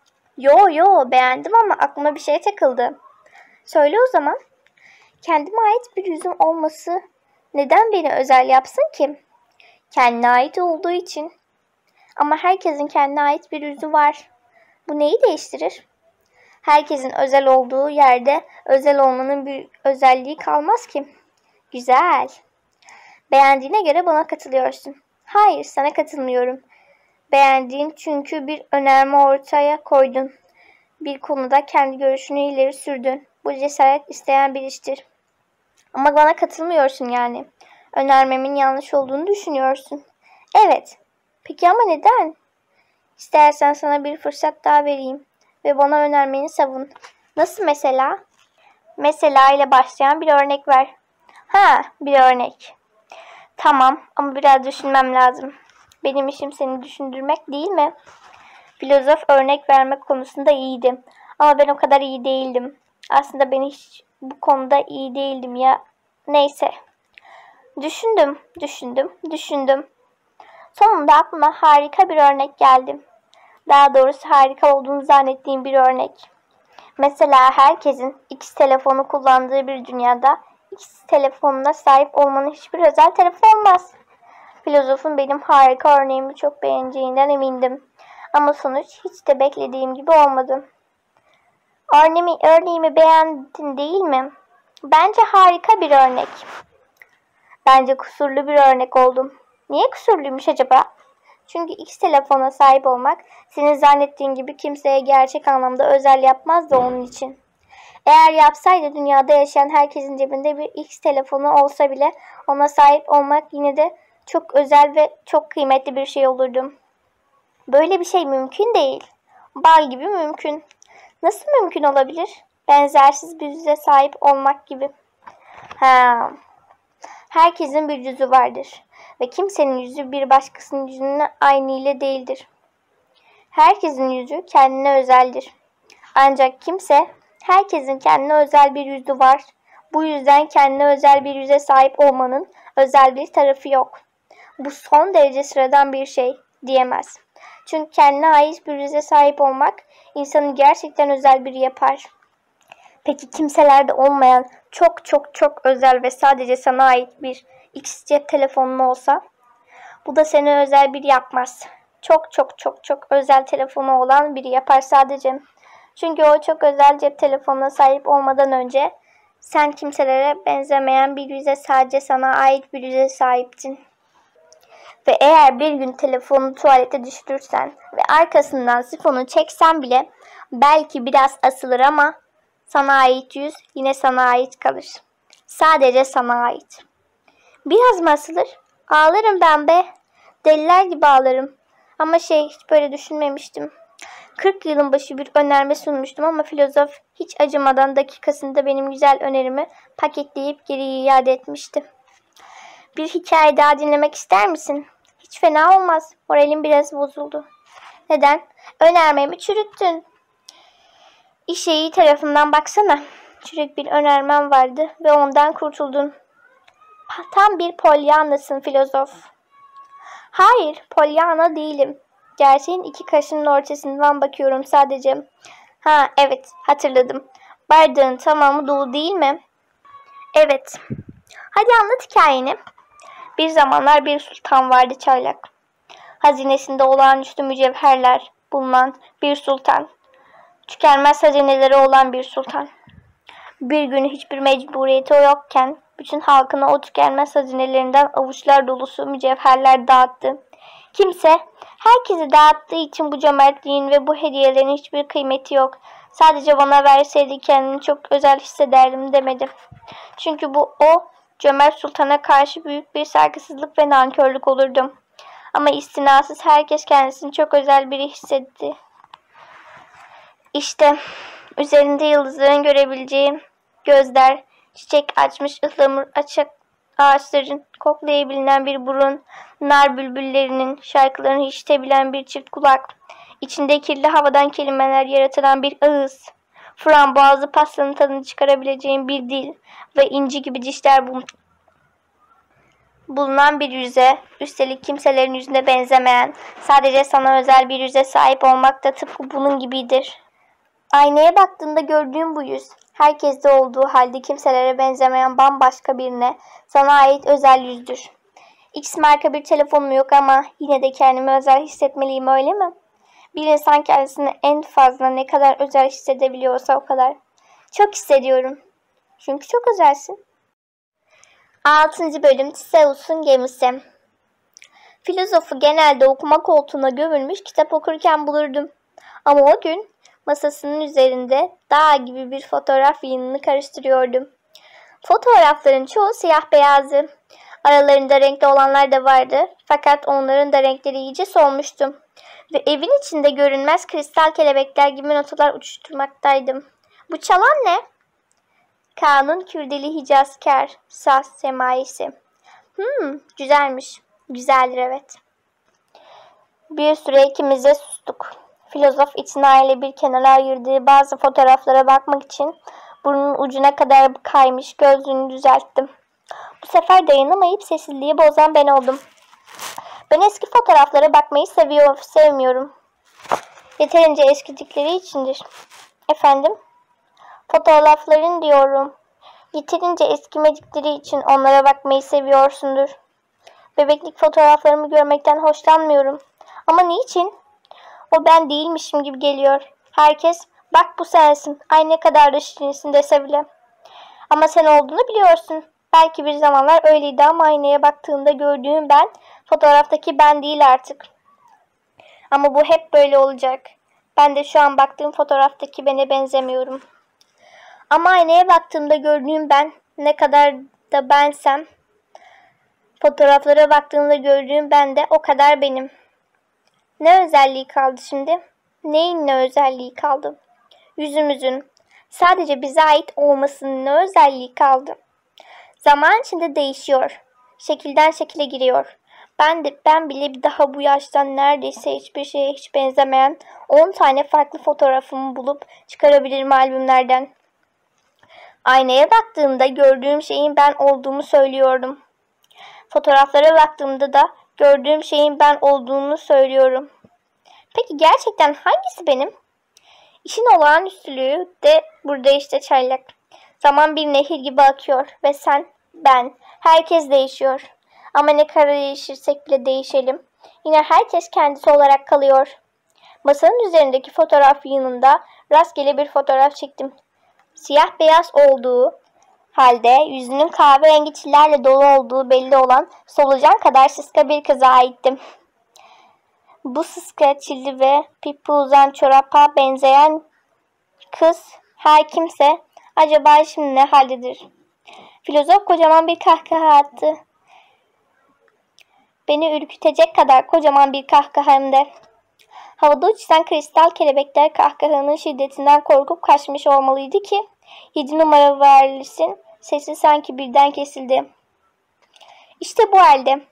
Yo beğendim ama aklıma bir şey takıldı. Söyle o zaman. Kendime ait bir yüzüm olması neden beni özel yapsın ki? Kendine ait olduğu için. Ama herkesin kendine ait bir yüzü var. Bu neyi değiştirir? Herkesin özel olduğu yerde özel olmanın bir özelliği kalmaz ki. Güzel. Beğendiğine göre bana katılıyorsun. Hayır, sana katılmıyorum. Beğendiğin çünkü bir önerme ortaya koydun. Bir konuda kendi görüşünü ileri sürdün. Bu cesaret isteyen bir iştir. Ama bana katılmıyorsun yani. Önermemin yanlış olduğunu düşünüyorsun. Evet. Peki ama neden? İstersen sana bir fırsat daha vereyim ve bana önermeni savun. Nasıl mesela? Mesela ile başlayan bir örnek ver. Bir örnek. Tamam ama biraz düşünmem lazım. Benim işim seni düşündürmek değil mi? Filozof örnek vermek konusunda iyiydi. Ama ben o kadar iyi değildim. Aslında ben hiç bu konuda iyi değildim ya. Neyse. Düşündüm. Sonunda aklıma harika bir örnek geldi. Daha doğrusu harika olduğunu zannettiğim bir örnek. Mesela herkesin X telefonu kullandığı bir dünyada X telefonuna sahip olmanın hiçbir özel tarafı olmaz. Filozofun benim harika örneğimi çok beğeneceğinden emindim. Ama sonuç hiç de beklediğim gibi olmadı. Örneğimi beğendin değil mi? Bence harika bir örnek. Bence kusurlu bir örnek oldum. Niye kusurluymuş acaba? Çünkü X telefona sahip olmak senin zannettiğin gibi kimseye gerçek anlamda özel yapmaz da onun için. Eğer yapsaydı dünyada yaşayan herkesin cebinde bir X telefonu olsa bile ona sahip olmak yine de çok özel ve çok kıymetli bir şey olurdu. Böyle bir şey mümkün değil. Bal gibi mümkün. Nasıl mümkün olabilir? Benzersiz bir yüze sahip olmak gibi. Herkesin bir yüzü vardır ve kimsenin yüzü bir başkasının yüzüne aynı ile değildir. Herkesin yüzü kendine özeldir. Ancak herkesin kendine özel bir yüzü var. Bu yüzden kendine özel bir yüze sahip olmanın özel bir tarafı yok. Bu son derece sıradan bir şey diyemez. Çünkü kendine ait bir yüze sahip olmak insanı gerçekten özel biri yapar. Peki kimselerde olmayan çok çok çok özel ve sadece sana ait bir X cep telefonun olsa? Bu da seni özel biri yapmaz. Çok çok çok çok özel telefonu olan biri yapar sadece. Çünkü o çok özel cep telefonuna sahip olmadan önce sen kimselere benzemeyen bir yüze, sadece sana ait bir yüze sahiptin. Ve eğer bir gün telefonunu tuvalete düşürürsen ve arkasından sifonu çeksen bile belki biraz asılır ama sana ait yüz yine sana ait kalır. Sadece sana ait. Biraz mı asılır? Ağlarım ben be. Deliler gibi ağlarım. Ama hiç böyle düşünmemiştim. 40 yılın başı bir önerme sunmuştum ama filozof hiç acımadan dakikasında benim güzel önerimi paketleyip geri iade etmişti. Bir hikaye daha dinlemek ister misin? Hiç fena olmaz. Moralim biraz bozuldu. Neden? Önermemi çürüttün. İşe iyi tarafından baksana. Çürük bir önermem vardı ve ondan kurtuldun. Tam bir polyanlasın filozof. Hayır, polyana değilim. Gerçeğin iki kaşının ortasından bakıyorum sadece. Evet, hatırladım. Bardağın tamamı dolu değil mi? Evet. Hadi anlat hikayeni. Bir zamanlar bir sultan vardı çaylak. Hazinesinde olağanüstü mücevherler bulunan bir sultan. Tükenmez hazineleri olan bir sultan. Bir gün hiçbir mecburiyeti yokken bütün halkına o tükenmez hazinelerinden avuçlar dolusu mücevherler dağıttı. Herkese dağıttığı için bu cömertliğin ve bu hediyelerin hiçbir kıymeti yok. Sadece bana verseydi kendimi çok özel hissederdim demedi. Çünkü o cömert sultana karşı büyük bir saygısızlık ve nankörlük olurdu. Ama istinasız herkes kendisini çok özel biri hissetti. İşte üzerinde yıldızların görebileceği gözler, çiçek açmış ıhlamur açık ağaçların koklayabilen bir burun, nar bülbüllerinin şarkılarını işitebilen bir çift kulak, içinde kirli havadan kelimeler yaratılan bir ağız, frambuazlı pastanın tadını çıkarabileceğin bir dil ve inci gibi dişler bulunan bir yüze, üstelik kimselerin yüzüne benzemeyen, sadece sana özel bir yüze sahip olmak da tıpkı bunun gibidir. Aynaya baktığında gördüğün bu yüz, herkeste olduğu halde kimselere benzemeyen bambaşka birine, sana ait özel yüzdür. X marka bir telefonum yok ama yine de kendimi özel hissetmeliyim, öyle mi? Bir insan kendisini en fazla ne kadar özel hissedebiliyorsa o kadar. Çok hissediyorum. Çünkü çok özelsin. 6. bölüm Theseus'un gemisi. Filozofu genelde okuma koltuğuna gömülmüş kitap okurken bulurdum. Ama o gün masasının üzerinde dağ gibi bir fotoğraf yığınını karıştırıyordum. Fotoğrafların çoğu siyah beyazdı. Aralarında renkli olanlar da vardı. Fakat onların da renkleri iyice solmuştu. Ve evin içinde görünmez kristal kelebekler gibi notalar uçuşturmaktaydım. Bu çalan ne? Kaan'ın kürdeli hicazkar saz semaisi. Güzelmiş. Güzeldir, evet. Bir süre ikimiz de sustuk. Filozof itinayla bir kenara ayırdığı bazı fotoğraflara bakmak için burnunun ucuna kadar kaymış gözlüğünü düzelttim. Bu sefer dayanamayıp sessizliği bozan ben oldum. Ben eski fotoğraflara bakmayı sevmiyorum. Yeterince eskidikleri içindir. Efendim? Fotoğrafların diyorum. Yeterince eskimedikleri için onlara bakmayı seviyorsundur. Bebeklik fotoğraflarımı görmekten hoşlanmıyorum. Ama niçin? O ben değilmişim gibi geliyor. Herkes bak bu sensin, ay ne kadar da şirinsin dese bile. Ama sen olduğunu biliyorsun. Belki bir zamanlar öyleydi ama aynaya baktığımda gördüğüm ben, fotoğraftaki ben değil artık. Ama bu hep böyle olacak. Ben de şu an baktığım fotoğraftaki bene benzemiyorum. Ama aynaya baktığımda gördüğüm ben, ne kadar da bensem, fotoğraflara baktığımda gördüğüm ben de o kadar benim. Ne özelliği kaldı şimdi? Neyin ne özelliği kaldı? Yüzümüzün sadece bize ait olmasının ne özelliği kaldı? Zaman içinde değişiyor. Şekilden şekile giriyor. Ben bile daha bu yaştan neredeyse hiçbir şeye hiç benzemeyen 10 tane farklı fotoğrafımı bulup çıkarabilirim albümlerden. Aynaya baktığımda gördüğüm şeyin ben olduğumu söylüyordum. Fotoğraflara baktığımda da gördüğüm şeyin ben olduğunu söylüyorum. Peki gerçekten hangisi benim? İşin olağanüstülüğü de burada işte çaylak. Zaman bir nehir gibi akıyor ve sen, ben, herkes değişiyor. Ama ne kadar değişirsek bile değişelim. Yine herkes kendisi olarak kalıyor. Masanın üzerindeki fotoğraf yığınında rastgele bir fotoğraf çektim. Siyah beyaz olduğu halde yüzünün kahverengi çillerle dolu olduğu belli olan solucan kadar sıska bir kıza aittim. Bu sıska çilli ve pipi uzan çorapa benzeyen kız her kimse acaba şimdi ne haldedir? Filozof kocaman bir kahkaha attı. Beni ürkütecek kadar kocaman bir kahkaha hem de. Havada uçuşan kristal kelebekler kahkahanın şiddetinden korkup kaçmış olmalıydı ki 7 numara Varlis'in sesi sanki birden kesildi. İşte bu halde.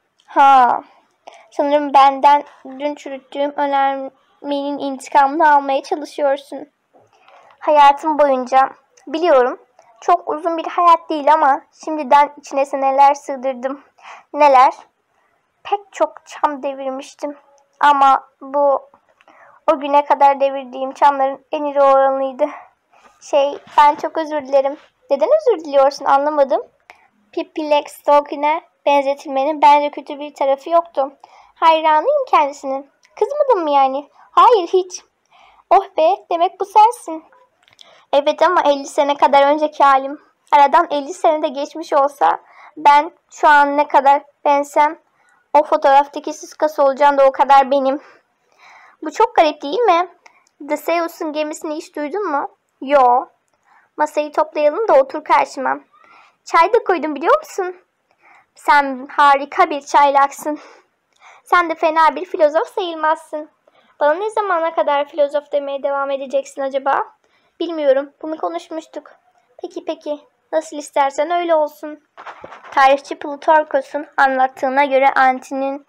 Sanırım benden dün çürüttüğüm önermenin intikamını almaya çalışıyorsun. Hayatım boyunca. Biliyorum. Çok uzun bir hayat değil ama şimdiden içine neler sığdırdım. Neler? Pek çok çam devirmiştim. Ama bu o güne kadar devirdiğim çamların en iri oranıydı. Ben çok özür dilerim. Neden özür diliyorsun anlamadım. Pippi Longstock'ine benzetilmenin bence kötü bir tarafı yoktu. Hayranıyım kendisinin. Kızmadın mı yani? Hayır hiç. Oh be, demek bu sensin. Evet ama 50 sene kadar önceki halim. Aradan 50 sene de geçmiş olsa ben şu an ne kadar bensem o fotoğraftaki sıskası olacağım da o kadar benim. Bu çok garip değil mi? Theseus'un gemisini hiç duydun mu? Yo. Masayı toplayalım da otur karşıma. Çay da koydum biliyor musun? Sen harika bir çaylaksın. Sen de fena bir filozof sayılmazsın. Bana ne zamana kadar filozof demeye devam edeceksin acaba? Bilmiyorum. Bunu konuşmuştuk. Peki. Nasıl istersen öyle olsun. Tarihçi Plutarkos'un anlattığına göre Anti'nin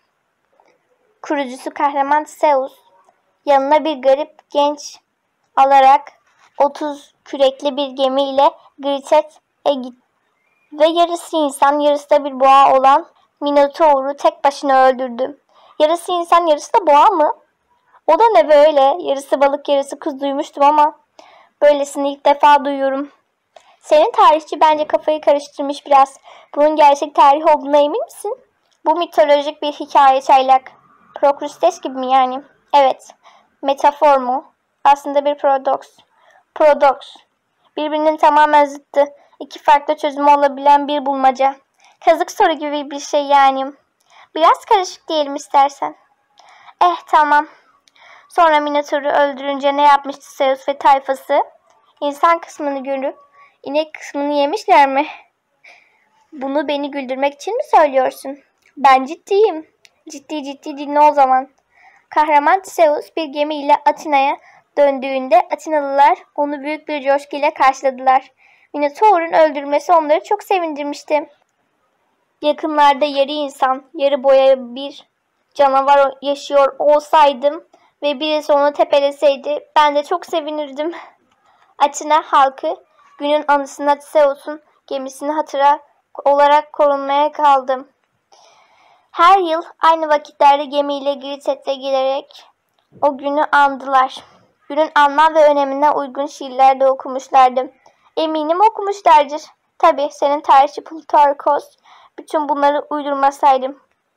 kurucusu kahraman Zeus yanına bir garip genç alarak 30 kürekli bir gemiyle Girit'e gitti ve yarısı insan yarısı da bir boğa olan Minotaur'u tek başına öldürdü. Yarısı insan yarısı da boğa mı? O da ne böyle? Yarısı balık yarısı kız duymuştum ama böylesini ilk defa duyuyorum. Senin tarihçi bence kafayı karıştırmış biraz. Bunun gerçek tarih olduğuna emin misin? Bu mitolojik bir hikaye çaylak. Prokrustes gibi mi yani? Evet. Metafor mu? Aslında bir paradoks. Paradoks. Birbirinin tamamen zıttı. İki farklı çözümü olabilen bir bulmaca. Kazık soru gibi bir şey yani. Biraz karışık diyelim istersen. Tamam. Sonra Minotaur'u öldürünce ne yapmıştı Zeus ve tayfası? İnsan kısmını görüp inek kısmını yemişler mi? Bunu beni güldürmek için mi söylüyorsun? Ben ciddiyim. Ciddi dinle o zaman. Kahraman Zeus bir gemiyle Atina'ya döndüğünde Atinalılar onu büyük bir coşkuyla karşıladılar. Minotaur'un öldürülmesi onları çok sevindirmişti. Yakınlarda yarı insan, yarı boya bir canavar yaşıyor olsaydım ve birisi onu tepeleseydi ben de çok sevinirdim. Atina halkı günün anısına Zeus'un gemisini hatıra olarak korunmaya kaldı. Her yıl aynı vakitlerde gemiyle Girit'e giderek o günü andılar. Günün anlam ve önemine uygun şiirler de okumuşlardı. Eminim okumuşlardır. Tabii senin tarihçi Plutarkos bütün bunları uydurmasaydım.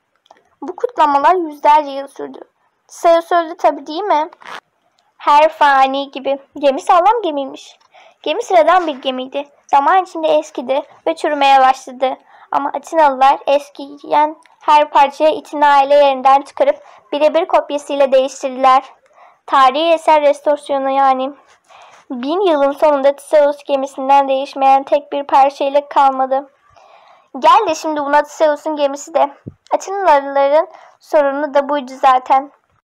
Bu kutlamalar yüzlerce yıl sürdü. Theseus öldü tabii, değil mi? Her fani gibi. Gemi sağlam gemiymiş. Gemi sıradan bir gemiydi. Zaman içinde eskidi ve çürümeye başladı. Ama Atinalılar eskiyen her parçayı itina ile yerinden çıkarıp birebir kopyasıyla değiştirdiler. Tarihi eser restorasyonu yani. 1000 yılın sonunda Theseus gemisinden değişmeyen tek bir parçayla kalmadı. Gel de şimdi buna Theseus'un gemisi de. Atinalıların sorunu da buydu zaten.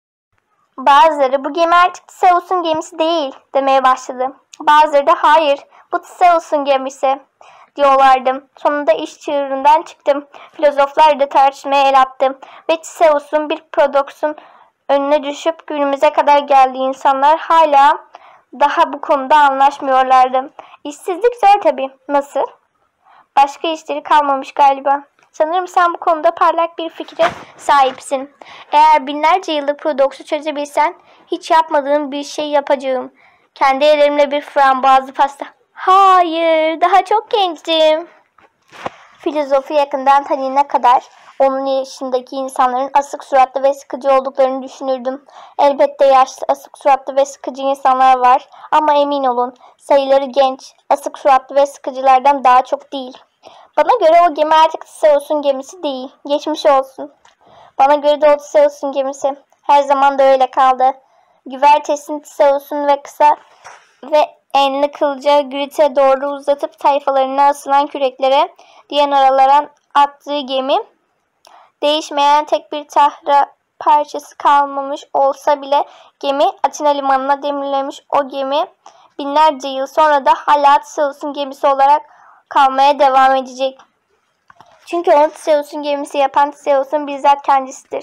Bazıları bu gemi artık Theseus'un gemisi değil demeye başladı. Bazıları da hayır, bu Theseus'un gemisi diyorlardı. Sonunda iş çığırından çıktım. Filozoflar da tartışmaya el attı. Ve Theseus'un bir paradoksun önüne düşüp günümüze kadar geldiği insanlar hala daha bu konuda anlaşmıyorlardı. İşsizlik zor tabii. Nasıl? Başka işleri kalmamış galiba. Sanırım sen bu konuda parlak bir fikre sahipsin. Eğer binlerce yıllık paradoksu çözebilsen hiç yapmadığım bir şey yapacağım. Kendi ellerimle bir frambuazlı pasta. Hayır, daha çok gençtim. Filozofu yakından tanıyana kadar onun yaşındaki insanların asık suratlı ve sıkıcı olduklarını düşünürdüm. Elbette yaşlı, asık suratlı ve sıkıcı insanlar var ama emin olun sayıları genç, asık suratlı ve sıkıcılardan daha çok değil. Bana göre o gemi artık Theseus'un gemisi değil. Geçmiş olsun. Bana göre de o Theseus'un gemisi. Her zaman da öyle kaldı. Güvertesini Theseus'un ve kısa ve enli kılca Girit'e doğru uzatıp tayfalarına asılan küreklere diğer aralara attığı gemi. Değişmeyen tek bir tahta parçası kalmamış olsa bile gemi Atina limanına demirlemiş o gemi binlerce yıl sonra da hala Theseus'un gemisi olarak kalmaya devam edecek. Çünkü onu Theseus'un gemisi yapan Theseus'un bizzat kendisidir.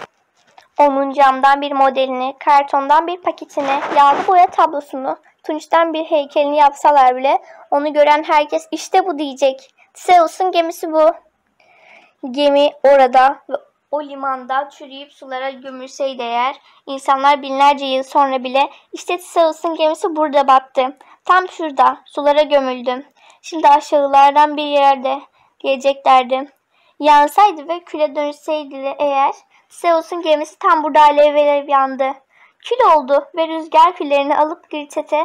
Onun camdan bir modelini, kartondan bir paketini, yağlı boya tablosunu, tunçtan bir heykelini yapsalar bile onu gören herkes işte bu diyecek. Theseus'un gemisi bu. Gemi orada ve o limanda çürüyüp sulara gömülseydi eğer, insanlar binlerce yıl sonra bile işte Theseus'un gemisi burada battı. Tam şurada, sulara gömüldü. Şimdi aşağılardan bir yerde diyeceklerdi. Yansaydı ve küle dönüşseydi eğer, Theseus'un gemisi tam burada alev yandı. Kül oldu ve rüzgar küllerini alıp Girit'e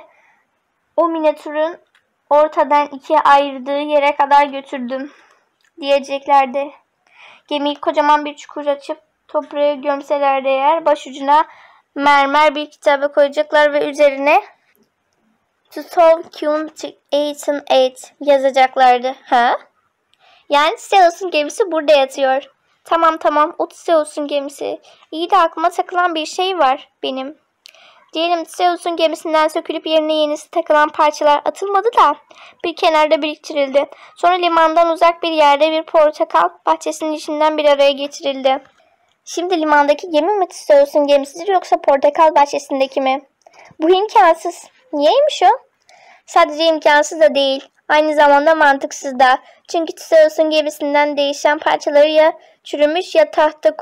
o minyatürün ortadan ikiye ayırdığı yere kadar götürdüm diyeceklerdi. Gemiyi kocaman bir çukur açıp toprağa gömselerdi eğer, başucuna mermer bir kitaba koyacaklar ve üzerine To solve Q8 yazacaklardı. Ha? Yani Theseus'un gemisi burada yatıyor. Tamam, o Theseus'un gemisi. İyi de aklıma takılan bir şey var benim. Diyelim Theseus'un gemisinden sökülüp yerine yenisi takılan parçalar atılmadı da bir kenarda biriktirildi. Sonra limandan uzak bir yerde bir portakal bahçesinin içinden bir araya getirildi. Şimdi limandaki gemi mi Theseus'un gemisidir yoksa portakal bahçesindeki mi? Bu imkansız. Niyeymiş o? Sadece imkansız da değil, aynı zamanda mantıksız da. Çünkü Theseus'un gemisinden değişen parçaları ya çürümüş ya tahta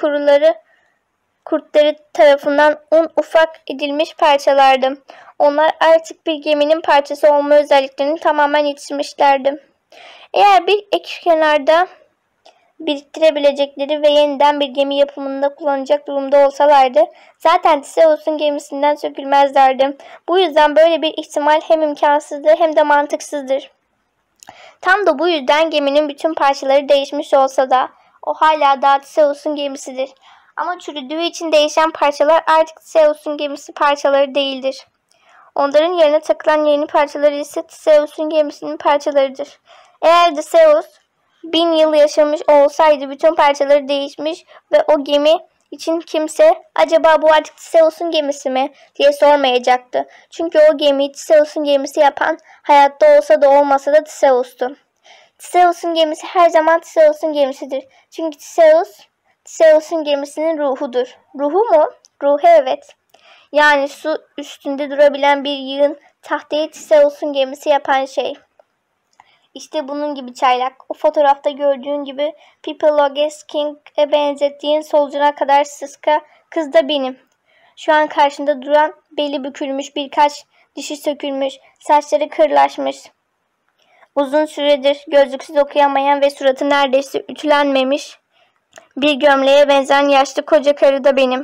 kurtları tarafından ufak edilmiş parçalardı. Onlar artık bir geminin parçası olma özelliklerini tamamen yitirmişlerdi. Eğer bir ek kenarda biriktirebilecekleri ve yeniden bir gemi yapımında kullanacak durumda olsalardı zaten Theseus'un gemisinden sökülmezlerdi. Bu yüzden böyle bir ihtimal hem imkansızdır hem de mantıksızdır. Tam da bu yüzden geminin bütün parçaları değişmiş olsa da o hala daha Theseus'un gemisidir. Ama çürüdüğü için değişen parçalar artık Theseus'un gemisi parçaları değildir. Onların yerine takılan yeni parçaları ise Theseus'un gemisinin parçalarıdır. Eğer Theseus 1000 yıl yaşamış olsaydı bütün parçaları değişmiş ve o gemi için kimse acaba bu artık Theseus'un gemisi mi diye sormayacaktı. Çünkü o gemiyi Theseus'un gemisi yapan hayatta olsa da olmasa da Theseus'tu. Theseus'un gemisi her zaman Theseus'un gemisidir. Çünkü Theseus'un gemisinin ruhudur. Ruhu mu? Ruhu evet. Yani su üstünde durabilen bir yığın tahtayı Theseus'un gemisi yapan şey. İşte bunun gibi çaylak. O fotoğrafta gördüğün gibi Pippi Loggins-King'e benzettiğin solucuna kadar sıska kız da benim. Şu an karşında duran beli bükülmüş, birkaç dişi sökülmüş, saçları kırlaşmış. Uzun süredir gözlüksüz okuyamayan ve suratı neredeyse ütülenmemiş bir gömleğe benzeyen yaşlı koca karı da benim.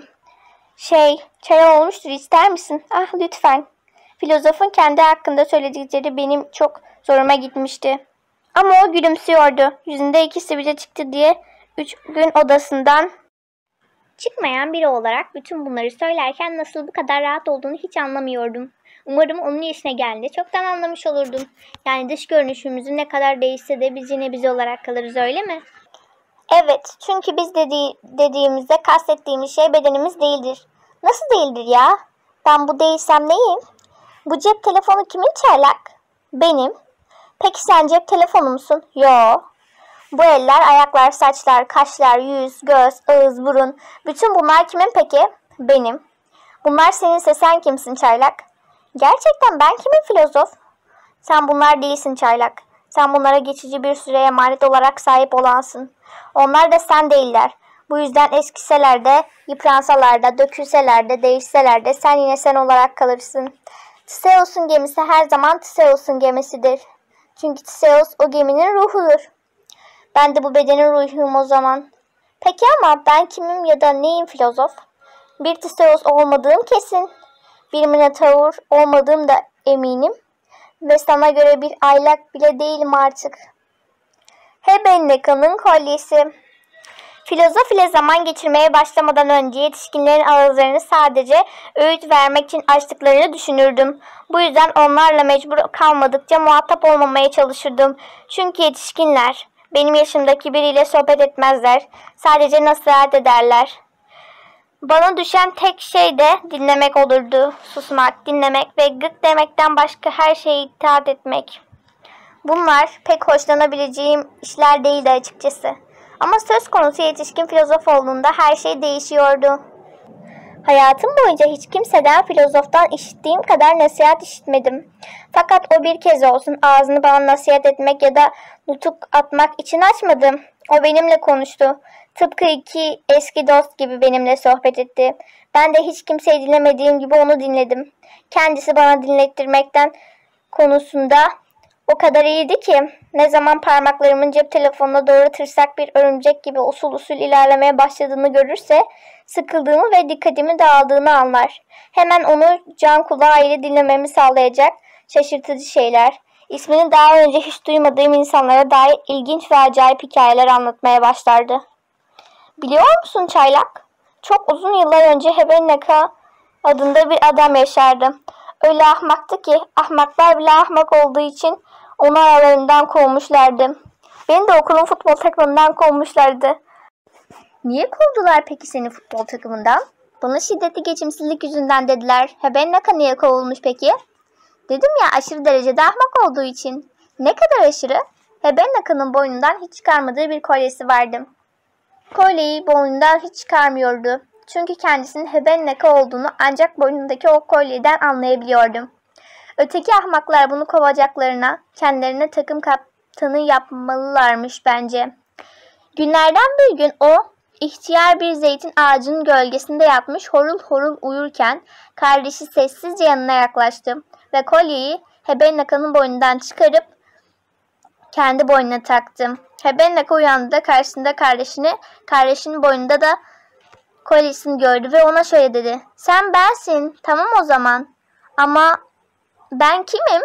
Çay olmuştur, ister misin? Ah, lütfen. Filozofun kendi hakkında söyledikleri benim çok zoruma gitmişti. Ama o gülümsüyordu. Yüzünde iki sivilce çıktı diye 3 gün odasından çıkmayan biri olarak bütün bunları söylerken nasıl bu kadar rahat olduğunu hiç anlamıyordum. Umarım onun yaşına geldiğinde çoktan anlamış olurdum. Yani dış görünüşümüzün ne kadar değişse de biz yine biz olarak kalırız, öyle mi? Evet, çünkü biz dediğimizde kastettiğimiz şey bedenimiz değildir. Nasıl değildir ya? Ben bu değilsem neyim? Bu cep telefonu kimin Çaylak? Benim. Peki sen cep telefonu musun? Yo. Bu eller, ayaklar, saçlar, kaşlar, yüz, göz, ağız, burun. Bütün bunlar kimin peki? Benim. Bunlar seninse sen kimsin Çaylak? Gerçekten ben kimim filozof? Sen bunlar değilsin Çaylak. Sen bunlara geçici bir süreye emanet olarak sahip olansın. Onlar da sen değiller. Bu yüzden eskiseler de, yıpransalar da, dökülseler de, değişseler de sen yine sen olarak kalırsın. Theseus'un gemisi her zaman Theseus'un gemisidir. Çünkü Theseus o geminin ruhudur. Ben de bu bedenin ruhuyum o zaman. Peki ama ben kimim ya da neyim filozof? Bir Theseus olmadığım kesin. Bir Minotaur olmadığım da eminim. Ve sana göre bir aylak bile değilim artık. Hebenneka'nın kolyesi. Filozof ile zaman geçirmeye başlamadan önce yetişkinlerin ağızlarını sadece öğüt vermek için açtıklarını düşünürdüm. Bu yüzden onlarla mecbur kalmadıkça muhatap olmamaya çalışırdım. Çünkü yetişkinler benim yaşımdaki biriyle sohbet etmezler. Sadece nasihat ederler. Bana düşen tek şey de dinlemek olurdu. Susmak, dinlemek ve gık demekten başka her şeye itaat etmek. Bunlar pek hoşlanabileceğim işler değildi açıkçası. Ama söz konusu yetişkin filozof olduğunda her şey değişiyordu. Hayatım boyunca hiç kimseden, filozoftan işittiğim kadar nasihat işitmedim. Fakat o bir kez olsun ağzını bana nasihat etmek ya da nutuk atmak için açmadı. O benimle konuştu. Tıpkı iki eski dost gibi benimle sohbet etti. Ben de hiç kimseyi dinlemediğim gibi onu dinledim. Kendisi bana dinlettirmekten konusunda o kadar iyiydi ki ne zaman parmaklarımın cep telefonuna doğru tırsak bir örümcek gibi usul usul ilerlemeye başladığını görürse sıkıldığımı ve dikkatimi dağıldığını anlar. Hemen onu can kulağı ile dinlememi sağlayacak şaşırtıcı şeyler, ismini daha önce hiç duymadığım insanlara dair ilginç ve acayip hikayeler anlatmaya başlardı. Biliyor musun Çaylak? Çok uzun yıllar önce Hebenneka adında bir adam yaşardı. Öyle ahmaktı ki ahmaklar bile ahmak olduğu için onu aralarından kovmuşlardı. Beni de okulun futbol takımından kovmuşlardı. Niye kovdular peki seni futbol takımından? Bana şiddetli geçimsizlik yüzünden dediler. Hebenneka niye kovulmuş peki? Dedim ya, aşırı derecede ahmak olduğu için. Ne kadar aşırı? Hebenneka'nın boynundan hiç çıkarmadığı bir kolyesi vardı. Kolyeyi boynundan hiç çıkarmıyordu. Çünkü kendisinin Hebenneka olduğunu ancak boynundaki o kolyeden anlayabiliyordum. Öteki ahmaklar bunu kovacaklarına kendilerine takım kaptanı yapmalılarmış bence. Günlerden bir gün o, ihtiyar bir zeytin ağacının gölgesinde yatmış horul horul uyurken kardeşi sessizce yanına yaklaştı ve kolyeyi Hebenneka'nın boynundan çıkarıp kendi boynuna taktı. Hebenneka uyandığında karşısında kardeşinin boynunda da kolyesini gördü ve ona şöyle dedi. Sen bensin, tamam o zaman. Ama ben kimim?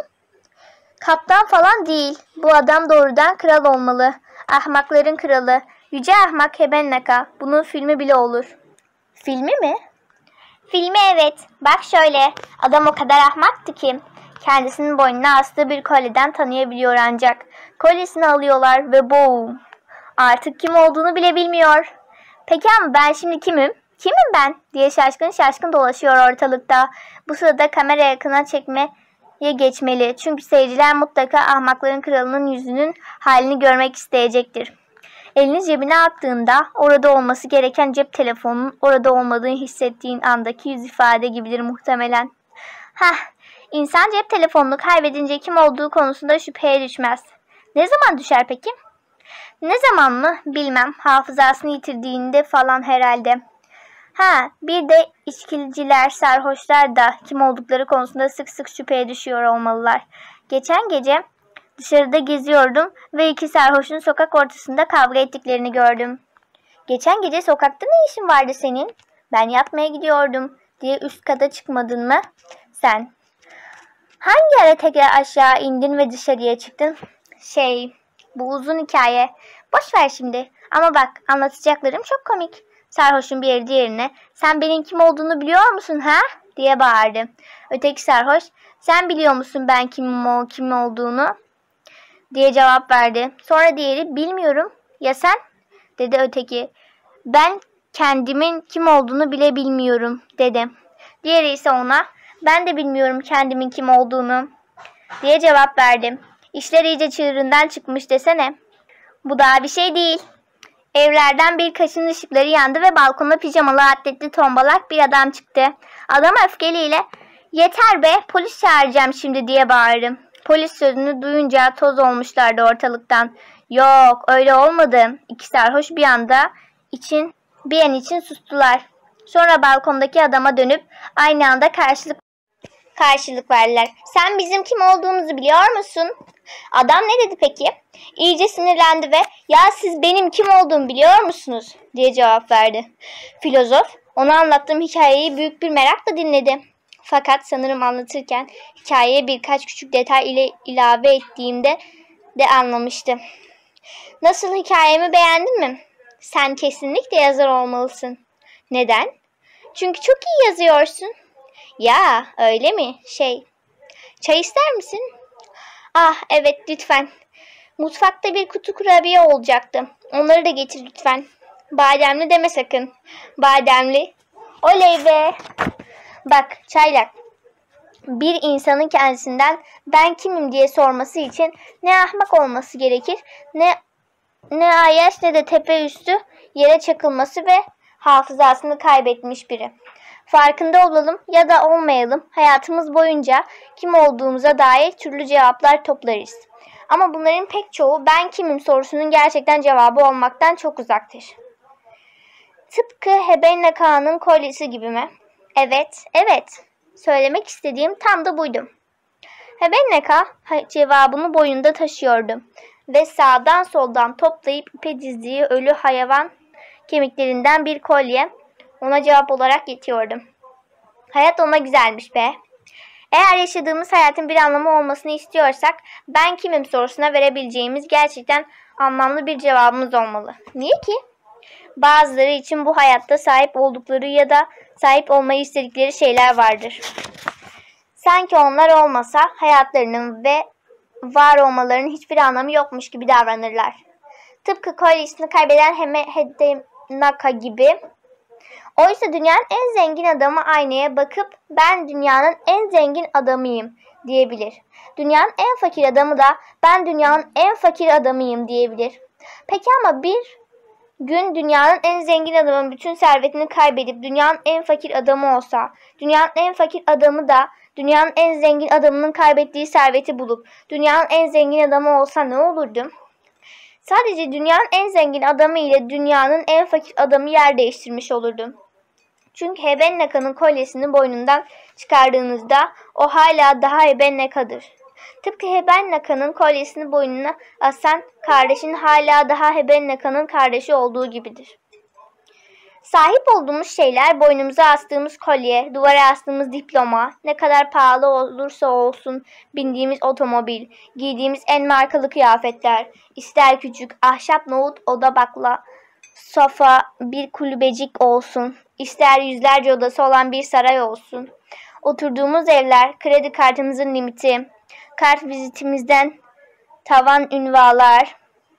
Kaptan falan değil. Bu adam doğrudan kral olmalı. Ahmakların kralı. Yüce ahmak Hebenneka. Bunun filmi bile olur. Filmi mi? Filmi, evet. Bak şöyle. Adam o kadar ahmaktı ki kendisinin boynuna astığı bir kolyeden tanıyabiliyor ancak. Kolyesini alıyorlar ve boom. Artık kim olduğunu bile bilmiyor. Peki ama ben şimdi kimim? Kimim ben? Diye şaşkın şaşkın dolaşıyor ortalıkta. Bu sırada kamera yakına çekmeye geçmeli. Çünkü seyirciler mutlaka ahmakların kralının yüzünün halini görmek isteyecektir. Elini cebine attığında orada olması gereken cep telefonunun orada olmadığını hissettiğin andaki yüz ifade gibidir muhtemelen. İnsan cep telefonunu kaybedince kim olduğu konusunda şüpheye düşmez. Ne zaman düşer peki? Ne zaman mı? Bilmem. Hafızasını yitirdiğinde falan herhalde. Bir de içkiciler, sarhoşlar da kim oldukları konusunda sık sık şüpheye düşüyor olmalılar. Geçen gece Dışarıda geziyordum ve iki sarhoşun sokak ortasında kavga ettiklerini gördüm. Geçen gece sokakta ne işin vardı senin? Ben yatmaya gidiyordum diye üst kata çıkmadın mı? Sen. Hangi ara tekrar aşağı indin ve dışarıya çıktın? Bu uzun hikaye. Boş ver şimdi. Ama bak, anlatacaklarım çok komik. Sarhoşun bir diğerine, sen benim kim olduğunu biliyor musun ha? Diye bağırdı. Öteki sarhoş, sen biliyor musun ben kim olduğunu? Diye cevap verdi. Sonra diğeri, bilmiyorum. Ya sen? Dedi öteki. Ben kendimin kim olduğunu bile bilmiyorum dedi. Diğeri ise ona, ben de bilmiyorum kendimin kim olduğunu diye cevap verdi. İşler iyice çığırından çıkmış desene. Bu daha bir şey değil. Evlerden birkaçının ışıkları yandı ve balkona pijamalı atletli tombalak bir adam çıktı. Adam öfkeliyle, yeter be, polis çağıracağım şimdi diye bağırdı. Polis sözünü duyunca toz olmuşlardı ortalıktan. Yok, öyle olmadı. İki sarhoş bir an için sustular. Sonra balkondaki adama dönüp aynı anda karşılık verdiler. Sen bizim kim olduğumuzu biliyor musun? Adam ne dedi peki? İyice sinirlendi ve ya siz benim kim olduğumu biliyor musunuz? Diye cevap verdi. Filozof ona anlattığım hikayeyi büyük bir merakla dinledi. Fakat sanırım anlatırken hikayeye birkaç küçük detay ile ilave ettiğimde de anlamıştı. Nasıl, hikayemi beğendin mi? Sen kesinlikle yazar olmalısın. Neden? Çünkü çok iyi yazıyorsun. Ya öyle mi? Çay ister misin? Ah evet lütfen. Mutfakta bir kutu kurabiye olacaktı. Onları da getir lütfen. Bademli deme sakın. Bademli. Oley be. Bak çaylak. Bir insanın kendisinden ben kimim diye sorması için ne ahmak olması gerekir, ne ayyaş ne de tepe üstü yere çakılması ve hafızasını kaybetmiş biri. Farkında olalım ya da olmayalım, hayatımız boyunca kim olduğumuza dair türlü cevaplar toplarız. Ama bunların pek çoğu ben kimim sorusunun gerçekten cevabı olmaktan çok uzaktır. Tıpkı Hebenna Kağan'ın kolyesi gibi mi? Evet. Söylemek istediğim tam da buydu. Hebenna Kağan cevabını boyunda taşıyordu ve sağdan soldan toplayıp ipe dizdiği ölü hayvan kemiklerinden bir kolye ona cevap olarak yetiyordu. Hayat ona güzelmiş be. Eğer yaşadığımız hayatın bir anlamı olmasını istiyorsak ben kimim sorusuna verebileceğimiz gerçekten anlamlı bir cevabımız olmalı. Niye ki? Bazıları için bu hayatta sahip oldukları ya da sahip olmayı istedikleri şeyler vardır. Sanki onlar olmasa hayatlarının ve var olmalarının hiçbir anlamı yokmuş gibi davranırlar. Tıpkı kolyesini kaybeden Hebenna gibi. Oysa dünyanın en zengin adamı aynaya bakıp ben dünyanın en zengin adamıyım diyebilir. Dünyanın en fakir adamı da ben dünyanın en fakir adamıyım diyebilir. Peki ama bir gün dünyanın en zengin adamının bütün servetini kaybedip dünyanın en fakir adamı olsa, dünyanın en fakir adamı da dünyanın en zengin adamının kaybettiği serveti bulup dünyanın en zengin adamı olsa ne olurdu? Sadece dünyanın en zengin adamı ile dünyanın en fakir adamı yer değiştirmiş olurdu. Çünkü Hebenna Kağan'ın kolyesini boynundan çıkardığınızda o hala daha Hebenna Kağan'dır. Tıpkı Hebenna Kağan'ın kolyesini boynuna asan kardeşin hala daha Hebenna Kağan'ın kardeşi olduğu gibidir. Sahip olduğumuz şeyler, boynumuza astığımız kolye, duvara astığımız diploma, ne kadar pahalı olursa olsun bindiğimiz otomobil, giydiğimiz en markalı kıyafetler, ister küçük ahşap nohut oda bakla, sofa, bir kulübecik olsun, ister yüzlerce odası olan bir saray olsun, oturduğumuz evler, kredi kartımızın limiti, kart vizitimizden tavan ünvalar,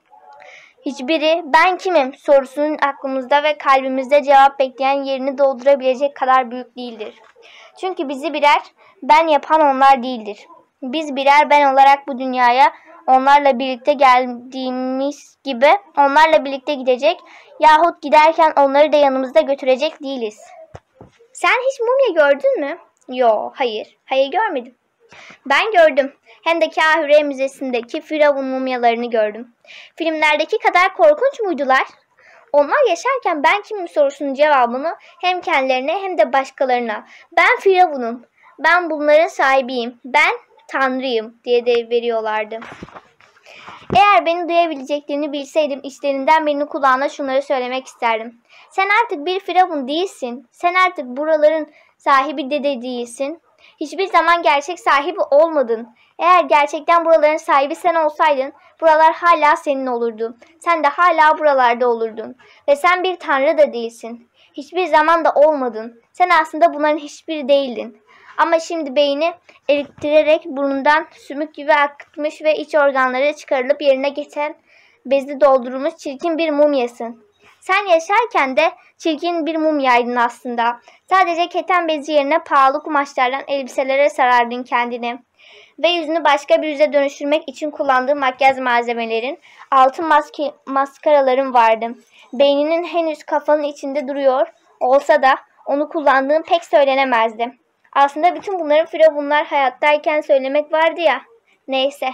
hiçbiri ben kimim sorusunun aklımızda ve kalbimizde cevap bekleyen yerini doldurabilecek kadar büyük değildir. Çünkü bizi birer ben yapan onlar değildir. Biz birer ben olarak bu dünyaya onlarla birlikte geldiğimiz gibi onlarla birlikte gidecek yahut giderken onları da yanımızda götürecek değiliz. Sen hiç mumya gördün mü? Hayır. Hayır görmedim. Ben gördüm. Hem de Kahire Müzesi'ndeki Firavun mumyalarını gördüm. Filmlerdeki kadar korkunç muydular? Onlar yaşarken ben kimim sorusunun cevabını hem kendilerine hem de başkalarına ben Firavun'um, ben bunların sahibiyim, ben Tanrıyım diye de veriyorlardı. Eğer beni duyabileceklerini bilseydim içlerinden birinin kulağına şunları söylemek isterdim. Sen artık bir firavun değilsin. Sen artık buraların sahibi de değilsin. Hiçbir zaman gerçek sahibi olmadın. Eğer gerçekten buraların sahibi sen olsaydın, buralar hala senin olurdu. Sen de hala buralarda olurdun. Ve sen bir tanrı da değilsin. Hiçbir zaman da olmadın. Sen aslında bunların hiçbiri değildin. Ama şimdi beyni erittirerek burnundan sümük gibi akıtmış ve iç organları çıkarılıp yerine geçen bezi doldurulmuş çirkin bir mumyasın. Sen yaşarken de çirkin bir mumyaydın aslında. Sadece keten bezi yerine pahalı kumaşlardan elbiselere sarardın kendini. Ve yüzünü başka bir yüze dönüştürmek için kullandığın makyaj malzemelerin, altın maskaraların vardı. Beyninin henüz kafanın içinde duruyor olsa da onu kullandığın pek söylenemezdi. Aslında bütün bunları firavunlar hayattayken söylemek vardı ya. Neyse.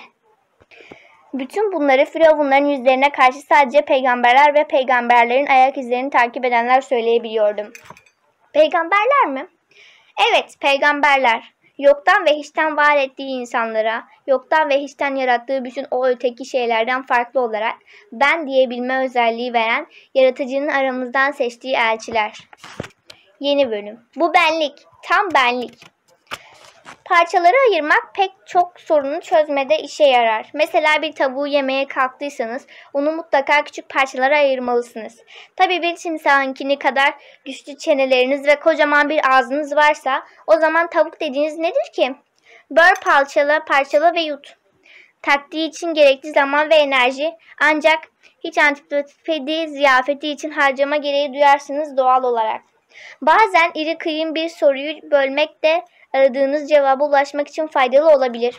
Bütün bunları firavunların yüzlerine karşı sadece peygamberler ve peygamberlerin ayak izlerini takip edenler söyleyebiliyordum. Peygamberler mi? Evet, peygamberler. Yoktan ve hiçten var ettiği insanlara, yoktan ve hiçten yarattığı bütün o öteki şeylerden farklı olarak ben diyebilme özelliği veren yaratıcının aramızdan seçtiği elçiler. Yeni bölüm. Bu benlik. Tam benlik. Parçaları ayırmak pek çok sorunu çözmede işe yarar. Mesela bir tavuğu yemeye kalktıysanız onu mutlaka küçük parçalara ayırmalısınız. Tabii bir timsahınkini kadar güçlü çeneleriniz ve kocaman bir ağzınız varsa o zaman tavuk dediğiniz nedir ki? Böl, parçala ve yut. Taktiği için gerekli zaman ve enerji, ancak hiç antipatik ziyafeti için harcama gereği duyarsınız doğal olarak. Bazen iri kıyım bir soruyu bölmek de aradığınız cevaba ulaşmak için faydalı olabilir.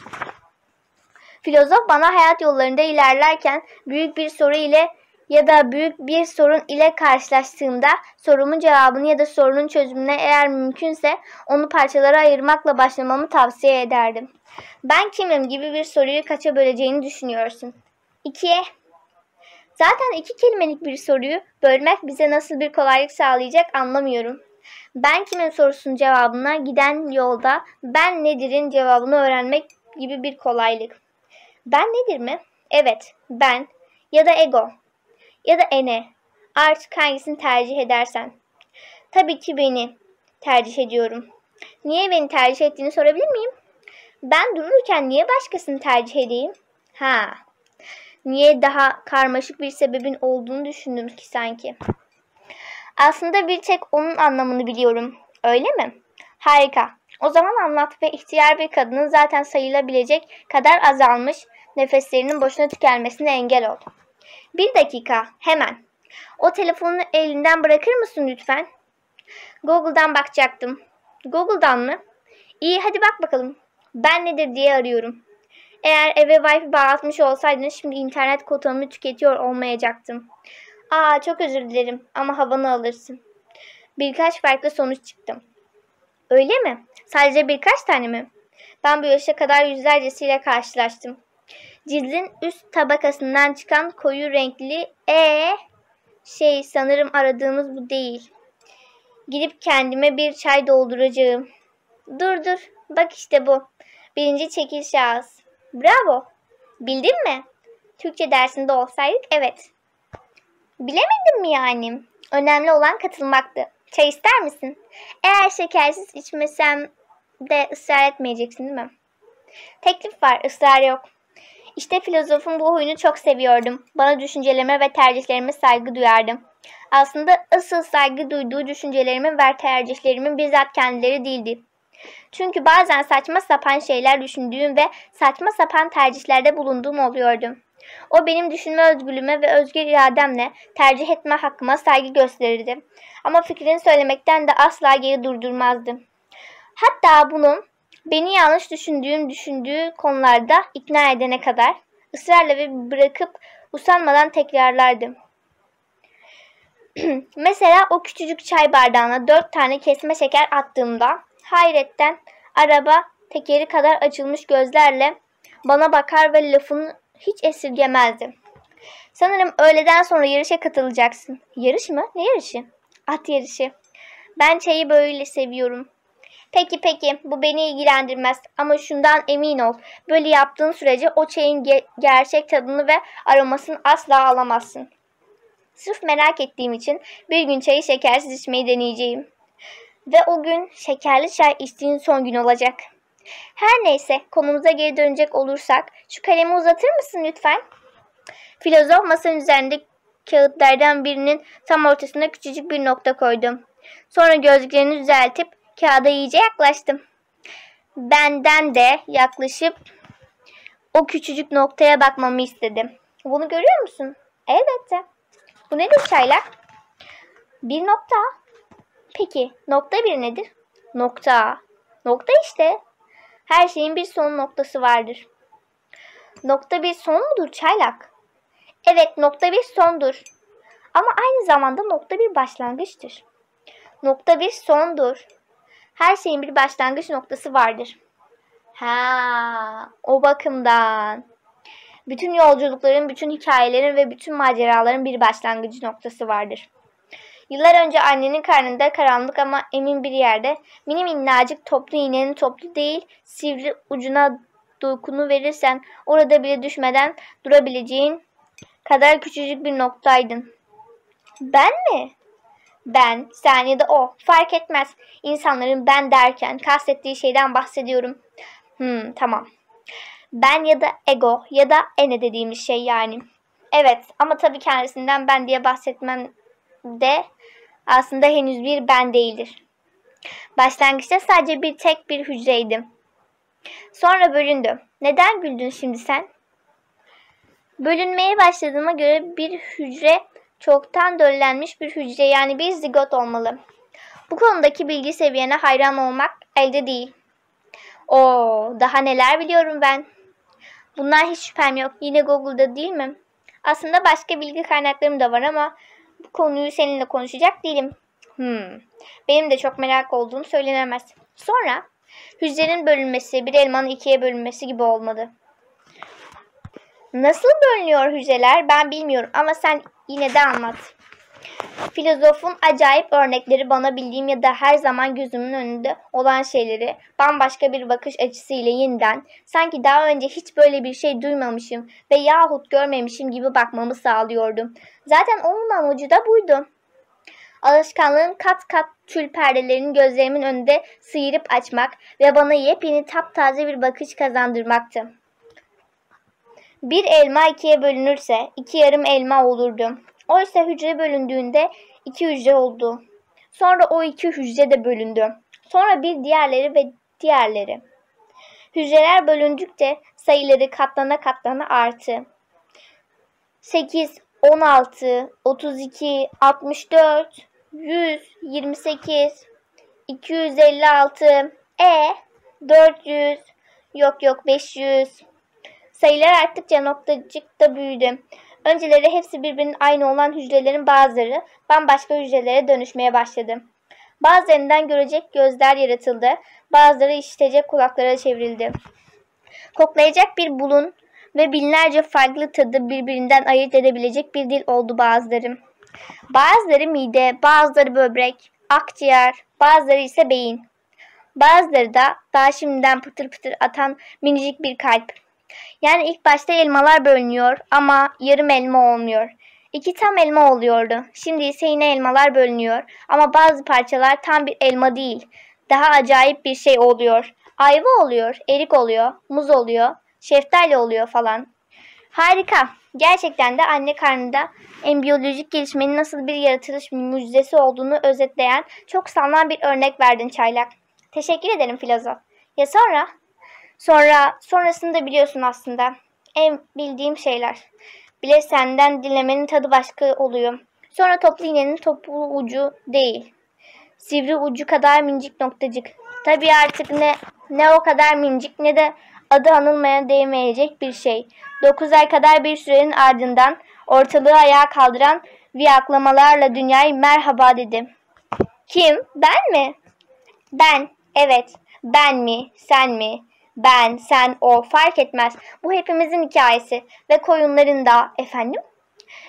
Filozof bana hayat yollarında ilerlerken büyük bir soru ile ya da büyük bir sorun ile karşılaştığımda sorumun cevabını ya da sorunun çözümüne eğer mümkünse onu parçalara ayırmakla başlamamı tavsiye ederdim. Ben kimim gibi bir soruyu kaça böleceğini düşünüyorsun? 2'ye. Zaten 2 kelimelik bir soruyu bölmek bize nasıl bir kolaylık sağlayacak anlamıyorum. Ben kimim sorusunun cevabına giden yolda ben nedir'in cevabını öğrenmek gibi bir kolaylık. Ben nedir mi? Evet, ben ya da ego ya da ene. Artık hangisini tercih edersen. Tabii ki beni tercih ediyorum. Niye beni tercih ettiğini sorabilir miyim? Ben dururken niye başkasını tercih edeyim? Niye daha karmaşık bir sebebin olduğunu düşündüm ki sanki. Aslında bir tek onun anlamını biliyorum. Öyle mi? Harika. O zaman anlat ve ihtiyar bir kadının zaten sayılabilecek kadar azalmış nefeslerinin boşuna tükenmesine engel ol. 1 dakika. Hemen. O telefonu elinden bırakır mısın lütfen? Google'dan bakacaktım. Google'dan mı? İyi hadi bak bakalım. Ben nedir diye arıyorum. Eğer eve Wi-Fi bağlatmış olsaydın şimdi internet kotamı tüketiyor olmayacaktım. Çok özür dilerim ama havanı alırsın. Birkaç farklı sonuç çıktı. Öyle mi? Sadece birkaç tane mi? Ben bu yaşa kadar yüzlercesiyle karşılaştım. Cildin üst tabakasından çıkan koyu renkli sanırım aradığımız bu değil. Gidip kendime bir çay dolduracağım. Dur. Bak işte bu. 1. çekil şahıs. Bravo. Bildin mi? Türkçe dersinde olsaydık evet. Bilemedim mi yani? Önemli olan katılmaktı. Çay ister misin? Eğer şekersiz içmesem de ısrar etmeyeceksin değil mi? Teklif var, ısrar yok. İşte filozofun bu huyunu çok seviyordum. Bana düşüncelerime ve tercihlerime saygı duyardım. Aslında asıl saygı duyduğu düşüncelerimin ve tercihlerimin bizzat kendileri değildi. Çünkü bazen saçma sapan şeyler düşündüğüm ve saçma sapan tercihlerde bulunduğum oluyordu. O benim düşünme özgürlüğüme ve özgür irademle tercih etme hakkıma saygı gösterirdi. Ama fikrini söylemekten de asla geri durdurmazdı. Hatta bunu beni yanlış düşündüğü konularda ikna edene kadar ısrarla ve bırakıp usanmadan tekrarlardı. Mesela o küçücük çay bardağına 4 tane kesme şeker attığımda hayretten araba tekeri kadar açılmış gözlerle bana bakar ve lafını hiç esirgemezdi. Sanırım öğleden sonra yarışa katılacaksın. Yarış mı? Ne yarışı? At yarışı. Ben çayı böyle seviyorum. Peki, bu beni ilgilendirmez ama şundan emin ol. Böyle yaptığın sürece o çayın gerçek tadını ve aromasını asla alamazsın. Sırf merak ettiğim için bir gün çayı şekersiz içmeyi deneyeceğim. Ve o gün şekerli çay içtiğin son gün olacak. Her neyse, konumuza geri dönecek olursak şu kalemi uzatır mısın lütfen? Filozof masanın üzerinde kağıtlardan birinin tam ortasına küçücük bir nokta koydum. Sonra gözlüklerini düzeltip kağıda iyice yaklaştım. Benden de yaklaşıp o küçücük noktaya bakmamı istedim. Bunu görüyor musun? Elbette. Bu nedir çaylak? Bir nokta. Peki nokta bir nedir? Nokta. Nokta işte. Her şeyin bir son noktası vardır. Nokta bir son mudur çaylak? Evet, nokta bir sondur. Ama aynı zamanda nokta bir başlangıçtır. Nokta bir sondur. Her şeyin bir başlangıç noktası vardır. Ha, o bakımdan. Bütün yolculukların, bütün hikayelerin ve bütün maceraların bir başlangıç noktası vardır. Yıllar önce annenin karnında karanlık ama emin bir yerde mini minnacık toplu iğnenin toplu değil, sivri ucuna dokunu verirsen orada bile düşmeden durabileceğin kadar küçücük bir noktaydın. Ben mi? Ben, sen ya da o. Fark etmez. İnsanların ben derken kastettiği şeyden bahsediyorum. Tamam. Ben ya da ego ya da ene dediğimiz şey yani. Evet ama tabii kendisinden ben diye bahsetmem de aslında henüz bir ben değildir. Başlangıçta sadece tek bir hücreydim. Sonra bölündüm. Neden güldün şimdi sen? Bölünmeye başladığıma göre bir hücre çoktan döllenmiş bir hücre yani bir zigot olmalı. Bu konudaki bilgi seviyene hayran olmak elde değil. Daha neler biliyorum ben. Bundan hiç şüphem yok. Yine Google'da değil mi? Aslında başka bilgi kaynaklarım da var ama bu konuyu seninle konuşacak değilim. Benim de çok merak olduğum söylenemez. Sonra hücrenin bölünmesi bir elmanın ikiye bölünmesi gibi olmadı. Nasıl bölünüyor hücreler ben bilmiyorum ama sen yine de anlat. Filozofun acayip örnekleri bana bildiğim ya da her zaman gözümün önünde olan şeyleri bambaşka bir bakış açısıyla yeniden sanki daha önce hiç böyle bir şey duymamışım ve yahut görmemişim gibi bakmamı sağlıyordu. Zaten onun amacı da buydu. Alışkanlığın kat kat tül perdelerini gözlerimin önünde sıyırıp açmak ve bana yepyeni taptaze bir bakış kazandırmaktı. Bir elma ikiye bölünürse iki yarım elma olurdu. Oysa hücre bölündüğünde iki hücre oldu. Sonra o iki hücre de bölündü. Sonra bir diğerleri ve diğerleri. Hücreler bölündükçe sayıları katlana katlana arttı. 8, 16, 32, 64, 100, 28, 256, 400, yok 500. Sayılar arttıkça noktacık da büyüdü. Önceleri hepsi birbirinin aynı olan hücrelerin bazıları bambaşka hücrelere dönüşmeye başladı. Bazılarından görecek gözler yaratıldı, bazıları işitecek kulaklara çevrildi. Koklayacak bir bulun ve binlerce farklı tadı birbirinden ayırt edebilecek bir dil oldu bazıları. Bazıları mide, bazıları böbrek, akciğer, bazıları ise beyin. Bazıları da daha şimdiden pıtır pıtır atan minicik bir kalp. Yani ilk başta elmalar bölünüyor ama yarım elma olmuyor. 2 tam elma oluyordu. Şimdi ise yine elmalar bölünüyor ama bazı parçalar tam bir elma değil. Daha acayip bir şey oluyor. Ayva oluyor, erik oluyor, muz oluyor, şeftali oluyor falan. Harika. Gerçekten de anne karnında embiyolojik gelişmenin nasıl bir yaratılış mucizesi olduğunu özetleyen çok sağlam bir örnek verdin çaylak. Teşekkür ederim filozof. Ya sonra? Sonrasını da biliyorsun aslında. En bildiğim şeyler. Bile senden dinlemenin tadı başka oluyor. Sonra toplu iğnenin toplu ucu değil. Sivri ucu kadar minicik noktacık. Tabii artık ne o kadar minicik ne de adı anılmaya değmeyecek bir şey. 9 ay kadar bir sürenin ardından ortalığı ayağa kaldıran viyaklamalarla dünyaya merhaba dedi. Kim? Ben mi? Ben. Evet. Ben mi? Sen mi? Ben, sen, o fark etmez. Bu hepimizin hikayesi ve koyunların da efendim.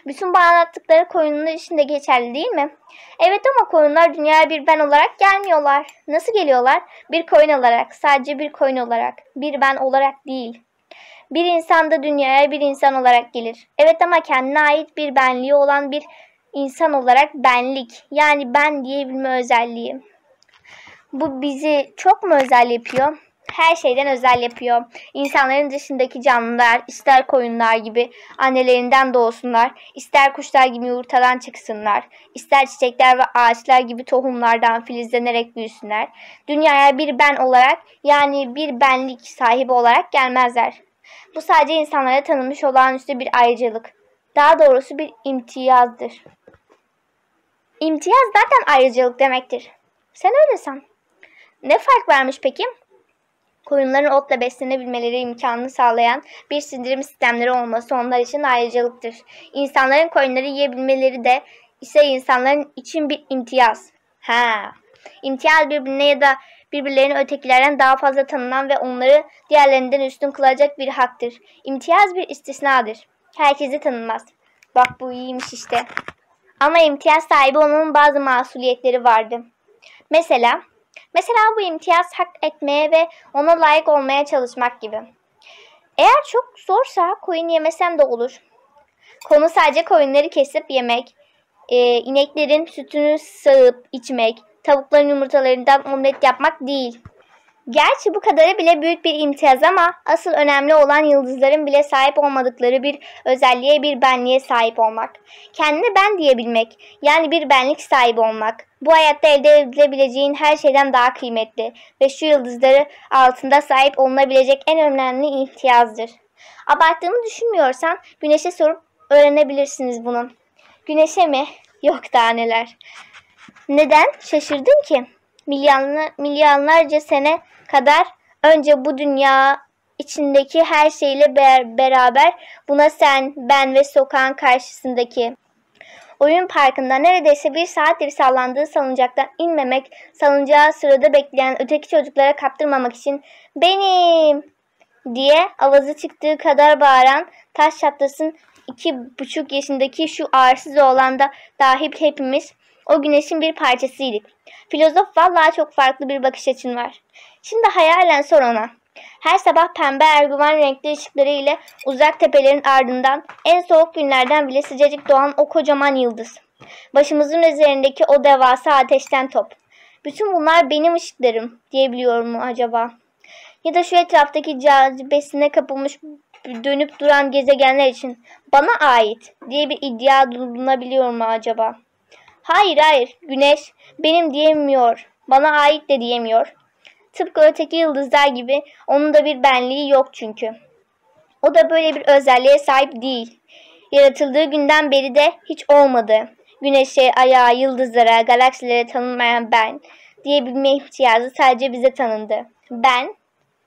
Bütün bu anlattıkları koyunlar için de geçerli değil mi? Evet ama koyunlar dünyaya bir ben olarak gelmiyorlar. Nasıl geliyorlar? Bir koyun olarak, sadece bir koyun olarak, bir ben olarak değil. Bir insan da dünyaya bir insan olarak gelir. Evet ama kendine ait bir benliği olan bir insan olarak benlik, yani ben diyebilme özelliği. Bu bizi çok mu özel yapıyor? Her şeyden özel yapıyor. İnsanların dışındaki canlılar, ister koyunlar gibi annelerinden doğsunlar, ister kuşlar gibi yumurtadan çıksınlar, ister çiçekler ve ağaçlar gibi tohumlardan filizlenerek büyüsünler, dünyaya bir ben olarak, yani bir benlik sahibi olarak gelmezler. Bu sadece insanlara tanınmış olağanüstü bir ayrıcalık. Daha doğrusu bir imtiyazdır. İmtiyaz zaten ayrıcalık demektir. Sen öyle san. Ne fark vermiş peki? Koyunların otla beslenebilmeleri imkanını sağlayan bir sindirim sistemleri olması onlar için ayrıcalıktır. İnsanların koyunları yiyebilmeleri de ise insanların için bir imtiyaz. İmtiyaz birbirine ya da birbirlerini ötekilerden daha fazla tanınan ve onları diğerlerinden üstün kılacak bir haktır. İmtiyaz bir istisnadır. Herkese tanınmaz. Bak bu iyiymiş işte. Ama imtiyaz sahibi olmanın bazı masuliyetleri vardı. Mesela bu imtiyaz hak etmeye ve ona layık olmaya çalışmak gibi. Eğer çok zorsa koyun yemesem de olur. Konu sadece koyunları kesip yemek, ineklerin sütünü sağıp içmek, tavukların yumurtalarından omlet yapmak değil. Gerçi bu kadarı bile büyük bir imtiyaz ama asıl önemli olan yıldızların bile sahip olmadıkları bir özelliğe, bir benliğe sahip olmak. Kendine ben diyebilmek, yani bir benlik sahibi olmak. Bu hayatta elde edilebileceğin her şeyden daha kıymetli ve şu yıldızları altında sahip olunabilecek en önemli imtiyazdır. Abarttığımı düşünmüyorsan Güneş'e sorup öğrenebilirsiniz bunu. Güneş'e mi? Yok daha neler. Neden? Şaşırdın ki. Milyonlarca sene kadar önce bu dünya içindeki her şeyle beraber buna sen, ben ve sokağın karşısındaki oyun parkında neredeyse bir saattir sallandığı salıncaktan inmemek, salıncağı sırada bekleyen öteki çocuklara kaptırmamak için benim diye avazı çıktığı kadar bağıran taş çatlasın 2,5 yaşındaki şu arsız oğlan da dahil hepimiz o güneşin bir parçasıydık. Filozof vallahi çok farklı bir bakış açın var. Şimdi hayalen sor ona. Her sabah pembe erguvan renkli ışıkları ile uzak tepelerin ardından en soğuk günlerden bile sıcacık doğan o kocaman yıldız. Başımızın üzerindeki o devasa ateşten top. Bütün bunlar benim ışıklarım diyebiliyor mu acaba? Ya da şu etraftaki cazibesine kapılmış dönüp duran gezegenler için bana ait diye bir iddia bulunabiliyor mu acaba? Hayır, Güneş benim diyemiyor, bana ait de diyemiyor. Tıpkı öteki yıldızlar gibi onun da bir benliği yok çünkü. O da böyle bir özelliğe sahip değil. Yaratıldığı günden beri de hiç olmadı. Güneşe, aya, yıldızlara, galaksilere tanınmayan ben diyebilme ihtiyacı sadece bize tanındı. Ben.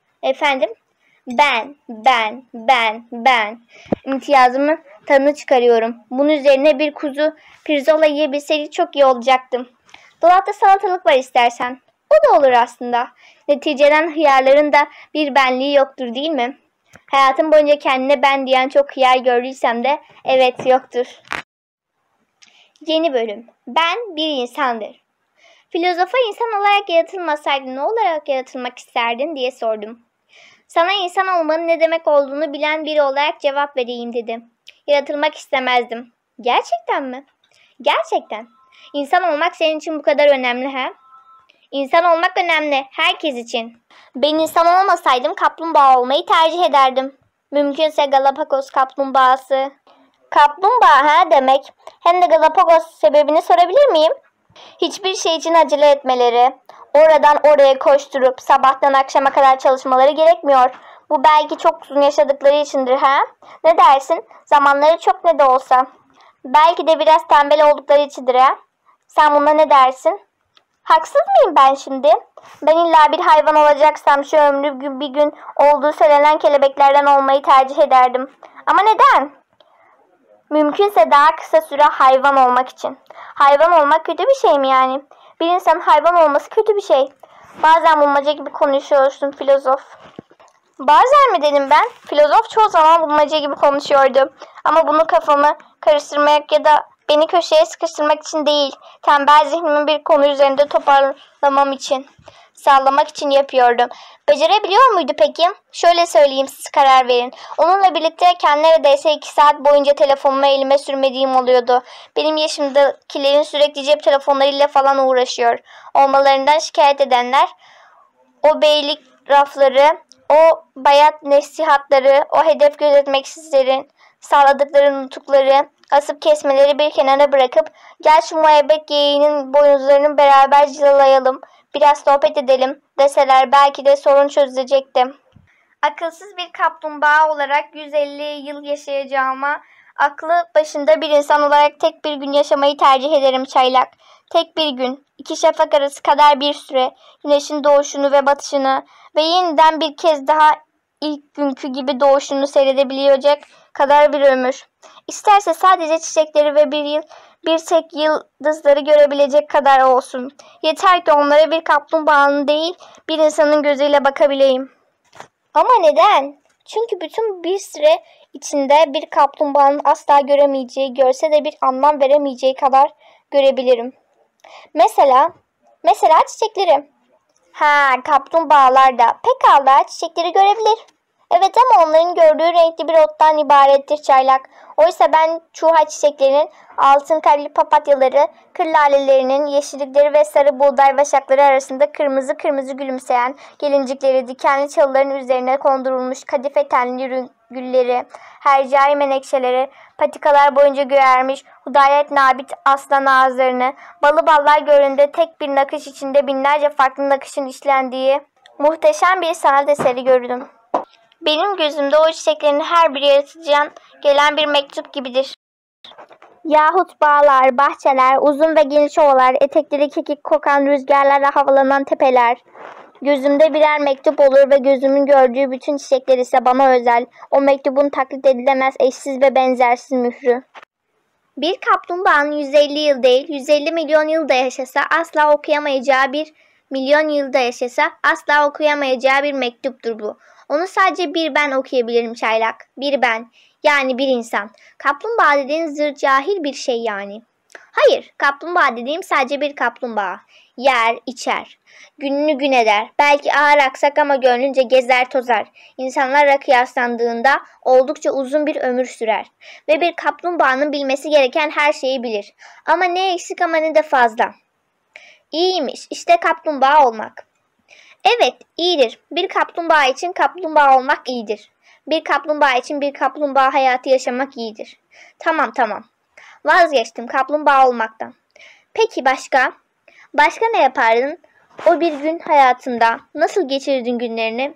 İmtiyazımın tadını çıkarıyorum. Bunun üzerine bir kuzu pirzola yiyebilseydik çok iyi olacaktım. Dolapta salatalık var istersen. O da olur aslında. Neticeden hıyarların da bir benliği yoktur değil mi? Hayatım boyunca kendine ben diyen çok hıyar gördüysem de evet yoktur. Yeni bölüm. Ben bir insandır. Filozofa insan olarak yaratılmasaydın ne olarak yaratılmak isterdin diye sordum. Sana insan olmanın ne demek olduğunu bilen biri olarak cevap vereyim dedi. Yaratılmak istemezdim. Gerçekten mi? Gerçekten. İnsan olmak senin için bu kadar önemli ha? İnsan olmak önemli. Herkes için. Ben insan olmasaydım kaplumbağa olmayı tercih ederdim. Mümkünse Galapagos kaplumbağası. Kaplumbağa ha demek. Hem de Galapagos sebebini sorabilir miyim? Hiçbir şey için acele etmeleri, oradan oraya koşturup sabahtan akşama kadar çalışmaları gerekmiyor. Bu belki çok uzun yaşadıkları içindir ha? Ne dersin? Zamanları çok ne de olsa. Belki de biraz tembel oldukları içindir ha? Sen buna ne dersin? Haksız mıyım ben şimdi? Ben illa bir hayvan olacaksam şu ömrü bir gün olduğu söylenen kelebeklerden olmayı tercih ederdim. Ama neden? Mümkünse daha kısa süre hayvan olmak için. Hayvan olmak kötü bir şey mi yani? Bir insanın hayvan olması kötü bir şey. Bazen bulmaca gibi konuşuyorsun filozof. Bazen mi dedim ben? Filozof çoğu zaman bulmaca gibi konuşuyordu. Ama bunu kafamı karıştırmak ya da beni köşeye sıkıştırmak için değil, tembel zihnimi bir konu üzerinde toparlamam için, sağlamak için yapıyordum. Becerebiliyor muydu peki? Şöyle söyleyeyim, siz karar verin. Onunla birlikteyken neredeyse 2 saat boyunca telefonumu elime sürmediğim oluyordu. Benim yaşımdakilerin sürekli cep telefonlarıyla falan uğraşıyor olmalarından şikayet edenler, o beylik rafları, o bayat nasihatları, o hedef gözetmeksizlerin sağladıkları nutukları, asıp kesmeleri bir kenara bırakıp gel şu muhabbet geyiğinin boynuzlarını beraber cilalayalım, biraz sohbet edelim deseler belki de sorun çözülecekti. Akılsız bir kaplumbağa olarak 150 yıl yaşayacağıma, aklı başında bir insan olarak tek bir gün yaşamayı tercih ederim çaylak. Tek bir gün, 2 şafak arası kadar bir süre, güneşin doğuşunu ve batışını ve yeniden bir kez daha ilk günkü gibi doğuşunu seyredebilecek kadar bir ömür. İsterse sadece çiçekleri ve bir tek yıldızları görebilecek kadar olsun. Yeter ki onlara bir kaplumbağanın değil, bir insanın gözüyle bakabileyim. Ama neden? Çünkü bütün bir süre içinde bir kaplumbağanın asla göremeyeceği, görse de bir anlam veremeyeceği kadar görebilirim. Mesela çiçekleri. Kaplumbağalar da pekala çiçekleri görebilir. Evet, ama onların gördüğü renkli bir ottan ibarettir çaylak. Oysa ben çuha çiçeklerinin, altın kalpli papatyaları, kır lalelerinin, yeşillikleri ve sarı buğday başakları arasında kırmızı kırmızı gülümseyen gelincikleri, dikenli çalıların üzerine kondurulmuş kadife tenli gülleri, hercai menekşeleri, patikalar boyunca göğermiş hudayet nabit aslan ağızlarını, balı ballar gölünde tek bir nakış içinde binlerce farklı nakışın işlendiği muhteşem bir sanat eseri gördüm. Benim gözümde o çiçeklerin her biri yaratıcıdan gelen bir mektup gibidir. Yahut bağlar, bahçeler, uzun ve geniş ovalar, etekleri kekik kokan rüzgarlarla havalanan tepeler. Gözümde birer mektup olur ve gözümün gördüğü bütün çiçekler ise bana özel, o mektubun taklit edilemez eşsiz ve benzersiz mührü. Bir kaplumbağanın 150 yıl değil, 150 milyon yılda yaşasa asla okuyamayacağı, 1 milyon yılda yaşasa asla okuyamayacağı bir mektuptur bu. Onu sadece bir ben okuyabilirim çaylak. Bir ben. Yani bir insan. Kaplumbağa dediğin zır cahil bir şey yani. Hayır, kaplumbağa dediğim sadece bir kaplumbağa. Yer, içer. Gününü gün eder. Belki ağır aksak ama gönlünce gezer tozar. İnsanlarla kıyaslandığında oldukça uzun bir ömür sürer. Ve bir kaplumbağanın bilmesi gereken her şeyi bilir. Ama ne eksik ama ne de fazla. İyiymiş, işte kaplumbağa olmak. Evet, iyidir. Bir kaplumbağa için kaplumbağa olmak iyidir. Bir kaplumbağa için bir kaplumbağa hayatı yaşamak iyidir. Tamam. Vazgeçtim kaplumbağa olmaktan. Peki başka? Başka ne yapardın? O bir gün hayatında nasıl geçirirdin günlerini?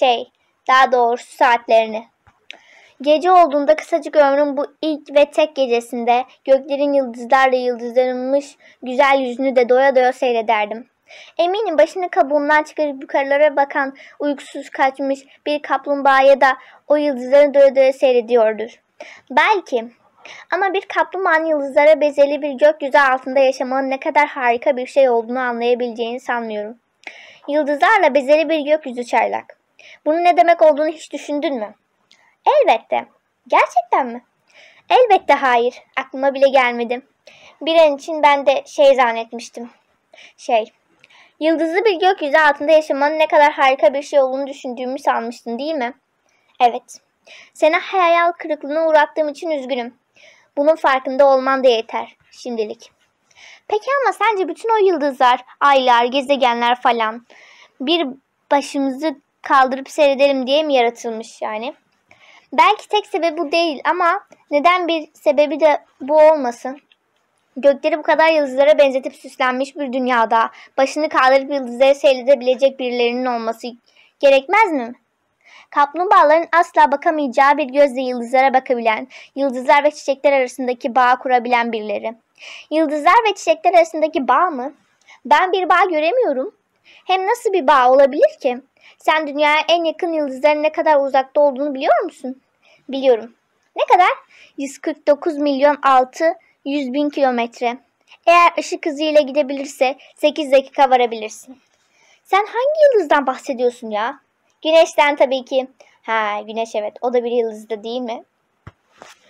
Daha doğrusu saatlerini. Gece olduğunda kısacık ömrün bu ilk ve tek gecesinde göklerin yıldızlarla yıldızlanmış güzel yüzünü de doya doya seyrederdim. Eminim başını kabuğundan çıkarıp yukarılara bakan uykusuz kaçmış bir kaplumbağaya da o yıldızları doya doya seyrediyordur. Belki. Ama bir kaplumbağanın yıldızlara bezeli bir gökyüzü altında yaşamanın ne kadar harika bir şey olduğunu anlayabileceğini sanmıyorum. Yıldızlarla bezeli bir gökyüzü çaylak. Bunun ne demek olduğunu hiç düşündün mü? Elbette. Gerçekten mi? Elbette hayır. Aklıma bile gelmedi. Bir an için ben de zannetmiştim. Yıldızlı bir gökyüzü altında yaşamanın ne kadar harika bir şey olduğunu düşündüğümü sanmıştın değil mi? Evet. Seni hayal kırıklığına uğrattığım için üzgünüm. Bunun farkında olman da yeter şimdilik. Peki ama sence bütün o yıldızlar, aylar, gezegenler falan bir başımızı kaldırıp seyredelim diye mi yaratılmış yani? Belki tek sebebi bu değil ama neden bir sebebi de bu olmasın? Gökleri bu kadar yıldızlara benzetip süslenmiş bir dünyada başını kaldırıp yıldızları seyredebilecek birilerinin olması gerekmez mi? Kaplumbağaların asla bakamayacağı bir gözle yıldızlara bakabilen, yıldızlar ve çiçekler arasındaki bağ kurabilen birileri. Yıldızlar ve çiçekler arasındaki bağ mı? Ben bir bağ göremiyorum. Hem nasıl bir bağ olabilir ki? Sen dünyaya en yakın yıldızların ne kadar uzakta olduğunu biliyor musun? Biliyorum. Ne kadar? 149 milyon 600 bin kilometre. Eğer ışık hızıyla gidebilirse 8 dakika varabilirsin. Sen hangi yıldızdan bahsediyorsun ya? Güneşten tabii ki. Güneş evet. O da bir yıldızda değil mi?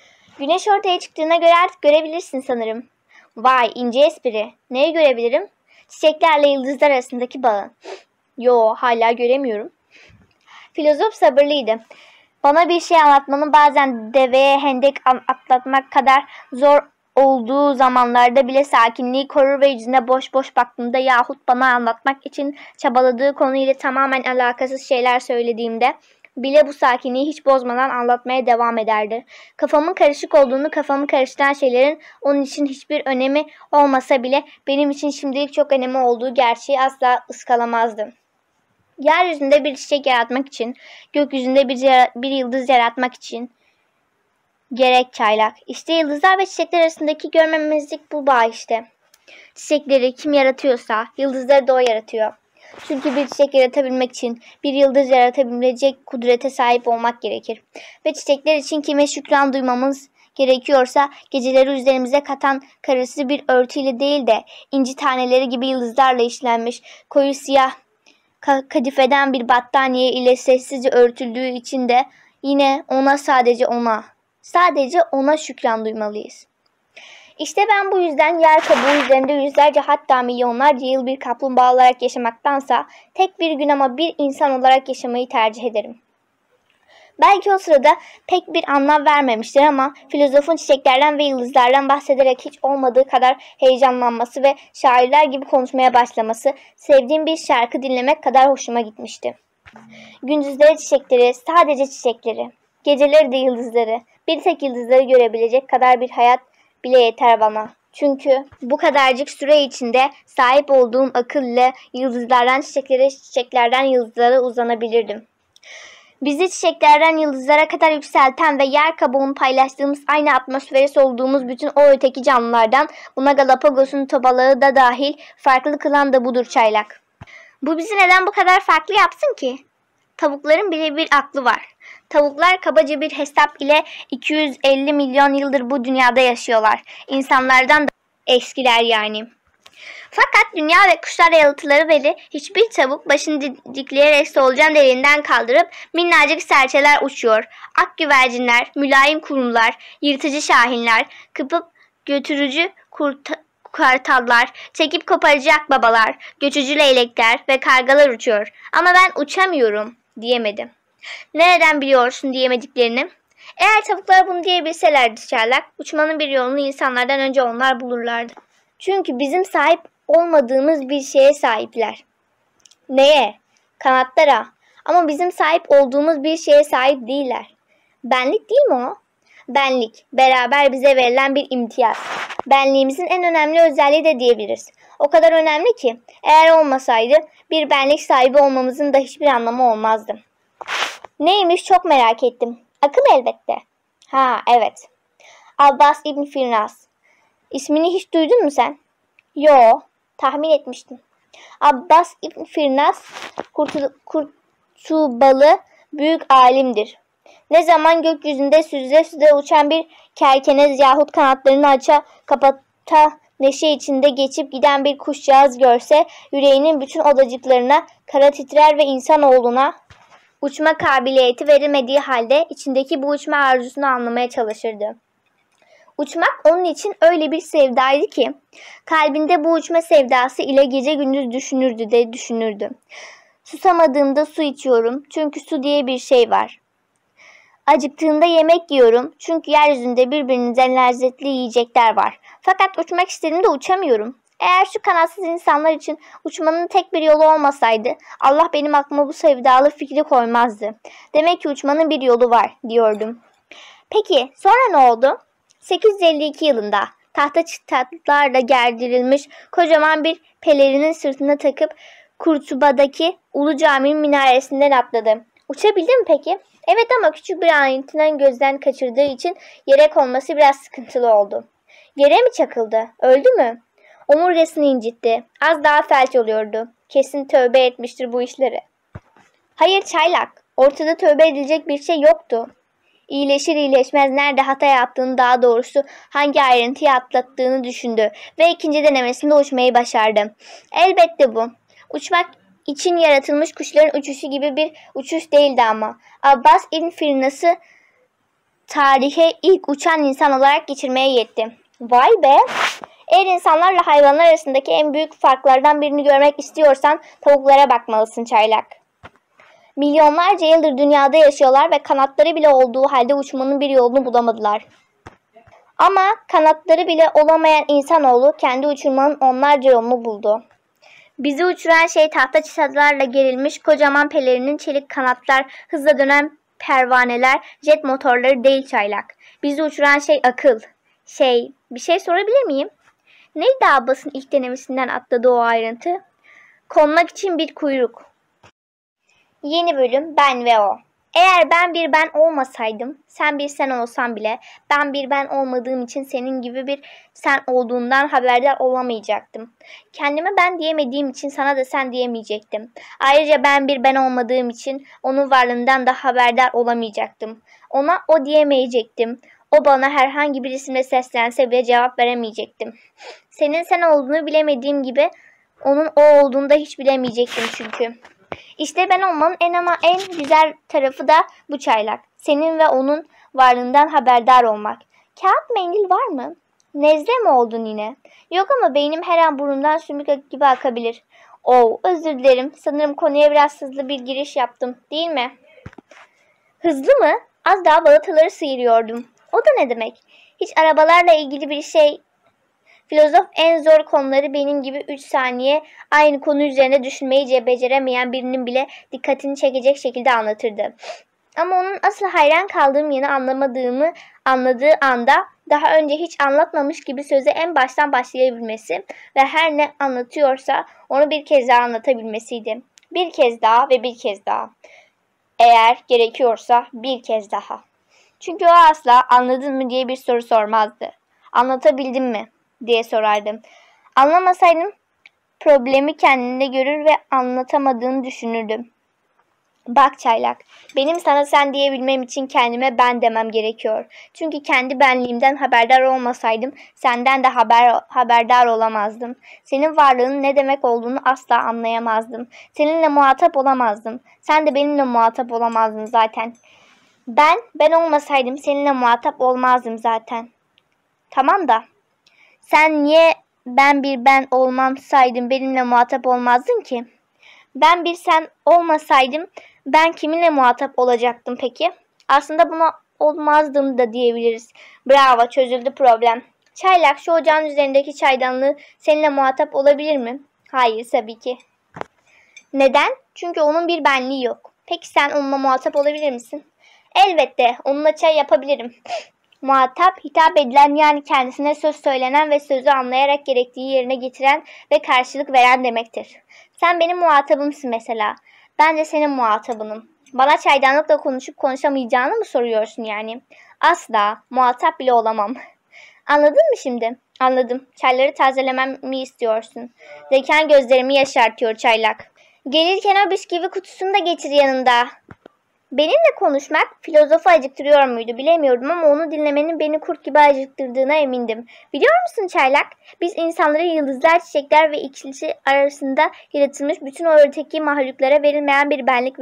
Güneş ortaya çıktığına göre artık görebilirsin sanırım. Vay, ince espri. Neyi görebilirim? Çiçeklerle yıldızlar arasındaki bağı. Yo, hala göremiyorum. Filozof sabırlıydı. Bana bir şey anlatmanın bazen deveye hendek atlatmak kadar zor olduğu zamanlarda bile sakinliği korur ve yüzüne boş boş baktığımda yahut bana anlatmak için çabaladığı konuyla tamamen alakasız şeyler söylediğimde bile bu sakinliği hiç bozmadan anlatmaya devam ederdi. Kafamın karışık olduğunu, kafamı karıştıran şeylerin onun için hiçbir önemi olmasa bile benim için şimdilik çok önemli olduğu gerçeği asla ıskalamazdım. Yeryüzünde bir çiçek yaratmak için, gökyüzünde bir yıldız yaratmak için gerek çaylak. İşte yıldızlar ve çiçekler arasındaki görmemezlik bu bağ işte. Çiçekleri kim yaratıyorsa yıldızları da o yaratıyor. Çünkü bir çiçek yaratabilmek için bir yıldız yaratabilecek kudrete sahip olmak gerekir. Ve çiçekler için kime şükran duymamız gerekiyorsa geceleri üzerimize katan karısı bir örtüyle değil de inci taneleri gibi yıldızlarla işlenmiş koyu siyah kadifeden bir battaniye ile sessizce örtüldüğü için de yine sadece ona şükran duymalıyız. İşte ben bu yüzden yer kabuğu üzerinde yüzlerce hatta milyonlarca yıl bir kaplumbağa olarak yaşamaktansa tek bir gün ama bir insan olarak yaşamayı tercih ederim. Belki o sırada pek bir anlam vermemiştir ama filozofun çiçeklerden ve yıldızlardan bahsederek hiç olmadığı kadar heyecanlanması ve şairler gibi konuşmaya başlaması sevdiğim bir şarkı dinlemek kadar hoşuma gitmişti. Gündüzleri çiçekleri, sadece çiçekleri, geceleri de yıldızları, bir tek yıldızları görebilecek kadar bir hayat bile yeter bana. Çünkü bu kadarcık süre içinde sahip olduğum akılla yıldızlardan çiçeklere, çiçeklerden yıldızlara uzanabilirdim. Bizi çiçeklerden yıldızlara kadar yükselten ve yer kabuğunu paylaştığımız aynı atmosfere soluduğumuz bütün o öteki canlılardan, buna Galapagos'un tobalığı da dahil, farklı kılan da budur çaylak. Bu bizi neden bu kadar farklı yapsın ki? Tavukların bile bir aklı var. Tavuklar kabaca bir hesap ile 250 milyon yıldır bu dünyada yaşıyorlar. İnsanlardan da eskiler yani. Fakat dünya ve kuşlar yalıtıları veri hiçbir tavuk başını dikleyerek solucan deliğinden kaldırıp minnacık serçeler uçuyor. Ak güvercinler, mülayim kurumlar, yırtıcı şahinler, kıpıp götürücü kartallar, çekip koparıcı akbabalar, göçücü leylekler ve kargalar uçuyor. Ama ben uçamıyorum diyemedim. Nereden biliyorsun diyemediklerini? Eğer tavuklar bunu diyebilselerdi çaylak, uçmanın bir yolunu insanlardan önce onlar bulurlardı. Çünkü bizim sahip olmadığımız bir şeye sahipler. Neye? Kanatlara. Ama bizim sahip olduğumuz bir şeye sahip değiller. Benlik değil mi o? Benlik, beraber bize verilen bir imtiyaz. Benliğimizin en önemli özelliği de diyebiliriz. O kadar önemli ki eğer olmasaydı bir benlik sahibi olmamızın da hiçbir anlamı olmazdı. Neymiş çok merak ettim. Akıl elbette. Ha evet. Abbas İbn Firnas. İsmini hiç duydun mu sen? Yo, tahmin etmiştim. Abbas İbn Firnas Kurtubalı büyük alimdir. Ne zaman gökyüzünde süzüle süzüle uçan bir kerkenez yahut kanatlarını aça kapata neşe içinde geçip giden bir kuşcağız görse yüreğinin bütün odacıklarına kara titrer ve insanoğluna uçma kabiliyeti verilmediği halde içindeki bu uçma arzusunu anlamaya çalışırdı. Uçmak onun için öyle bir sevdaydı ki kalbinde bu uçma sevdası ile gece gündüz düşünürdü. Susamadığımda su içiyorum çünkü su diye bir şey var. Acıktığımda yemek yiyorum çünkü yeryüzünde birbirinden lezzetli yiyecekler var. Fakat uçmak istediğimde uçamıyorum. Eğer şu kanatsız insanlar için uçmanın tek bir yolu olmasaydı Allah benim aklıma bu sevdalı fikri koymazdı. Demek ki uçmanın bir yolu var diyordum. Peki sonra ne oldu? 852 yılında tahta çıtlarla gerdirilmiş kocaman bir pelerinin sırtına takıp Kurtuba'daki Ulu Cami'nin minaresinden atladı. Uçabildi mi peki? Evet ama küçük bir ayrıntının gözden kaçırdığı için yere konması biraz sıkıntılı oldu. Yere mi çakıldı? Öldü mü? Omurgasını incitti. Az daha felç oluyordu. Kesin tövbe etmiştir bu işleri. Hayır çaylak. Ortada tövbe edilecek bir şey yoktu. İyileşir iyileşmez nerede hata yaptığını, daha doğrusu hangi ayrıntıyı atlattığını düşündü ve ikinci denemesinde uçmayı başardı. Elbette bu. Uçmak için yaratılmış kuşların uçuşu gibi bir uçuş değildi ama. Abbas İbn Firnas'ı tarihe ilk uçan insan olarak geçirmeye yetti. Vay be! Eğer insanlarla hayvanlar arasındaki en büyük farklardan birini görmek istiyorsan tavuklara bakmalısın Çaylak. Milyonlarca yıldır dünyada yaşıyorlar ve kanatları bile olduğu halde uçmanın bir yolunu bulamadılar. Ama kanatları bile olamayan insanoğlu kendi uçurmanın onlarca yolunu buldu. Bizi uçuran şey tahta çıtalarla gerilmiş kocaman pelerinin çelik kanatlar, hızla dönen pervaneler, jet motorları değil Çaylak. Bizi uçuran şey akıl. Bir şey sorabilir miyim? Neydi Abbas'ın ilk denemesinden atladığı o ayrıntı? Konmak için bir kuyruk. Yeni bölüm Ben ve O. Eğer ben bir ben olmasaydım, sen bir sen olsan bile ben bir ben olmadığım için senin gibi bir sen olduğundan haberdar olamayacaktım. Kendime ben diyemediğim için sana da sen diyemeyecektim. Ayrıca ben bir ben olmadığım için onun varlığından da haberdar olamayacaktım. Ona o diyemeyecektim. O bana herhangi bir isimle seslense bile cevap veremeyecektim. Senin sen olduğunu bilemediğim gibi onun o olduğunu da hiç bilemeyecektim çünkü. İşte ben olmanın en güzel tarafı da bu Çaylak. Senin ve onun varlığından haberdar olmak. Kağıt mendil var mı? Nezle mi oldun yine? Yok ama beynim her an burnumdan sümük gibi akabilir. Özür dilerim. Sanırım konuya biraz hızlı bir giriş yaptım, değil mi? Hızlı mı? Az daha balataları sıyırıyordum. O da ne demek? Hiç arabalarla ilgili bir şey... Filozof en zor konuları benim gibi 3 saniye aynı konu üzerine düşünmeyi beceremeyen birinin bile dikkatini çekecek şekilde anlatırdı. Ama onun asıl hayran kaldığım yanı anladığı anda daha önce hiç anlatmamış gibi söze en baştan başlayabilmesi ve her ne anlatıyorsa onu bir kez daha anlatabilmesiydi. Bir kez daha ve bir kez daha. Eğer gerekiyorsa bir kez daha. Çünkü o asla anladın mı diye bir soru sormazdı. Anlatabildim mi diye sorardım. Anlamasaydım problemi kendinde görür ve anlatamadığını düşünürdüm. Bak Çaylak, benim sana sen diyebilmem için kendime ben demem gerekiyor. Çünkü kendi benliğimden haberdar olmasaydım senden de haberdar olamazdım. Senin varlığının ne demek olduğunu asla anlayamazdım. Seninle muhatap olamazdım. Sen de benimle muhatap olamazdın zaten. Ben olmasaydım seninle muhatap olmazdım zaten. Tamam da sen niye ben olmasaydım benimle muhatap olmazdın ki? Ben bir sen olmasaydım ben kiminle muhatap olacaktım peki? Aslında buna olmazdım da diyebiliriz. Bravo, çözüldü problem. Çaylak, şu ocağın üzerindeki çaydanlığı seninle muhatap olabilir mi? Hayır tabii ki. Neden? Çünkü onun bir benliği yok. Peki sen onunla muhatap olabilir misin? Elbette, onunla çay yapabilirim. Muhatap, hitap edilen yani kendisine söz söylenen ve sözü anlayarak gerektiği yerine getiren ve karşılık veren demektir. Sen benim muhatabımsın mesela. Ben de senin muhatabınım. Bana çaydanlıkla konuşup konuşamayacağını mı soruyorsun yani? Asla, muhatap bile olamam. Anladın mı şimdi? Anladım. Çayları tazelememi istiyorsun. Zekan gözlerimi yaşartıyor Çaylak. Gelirken o bisküvi kutusunu da getir yanında. Benimle konuşmak filozofu acıktırıyor muydu bilemiyorum ama onu dinlemenin beni kurt gibi acıktırdığına emindim. Biliyor musun Çaylak? Biz insanları yıldızlar, çiçekler ve ikisi arasında yaratılmış bütün o öteki mahluklara verilmeyen bir benlik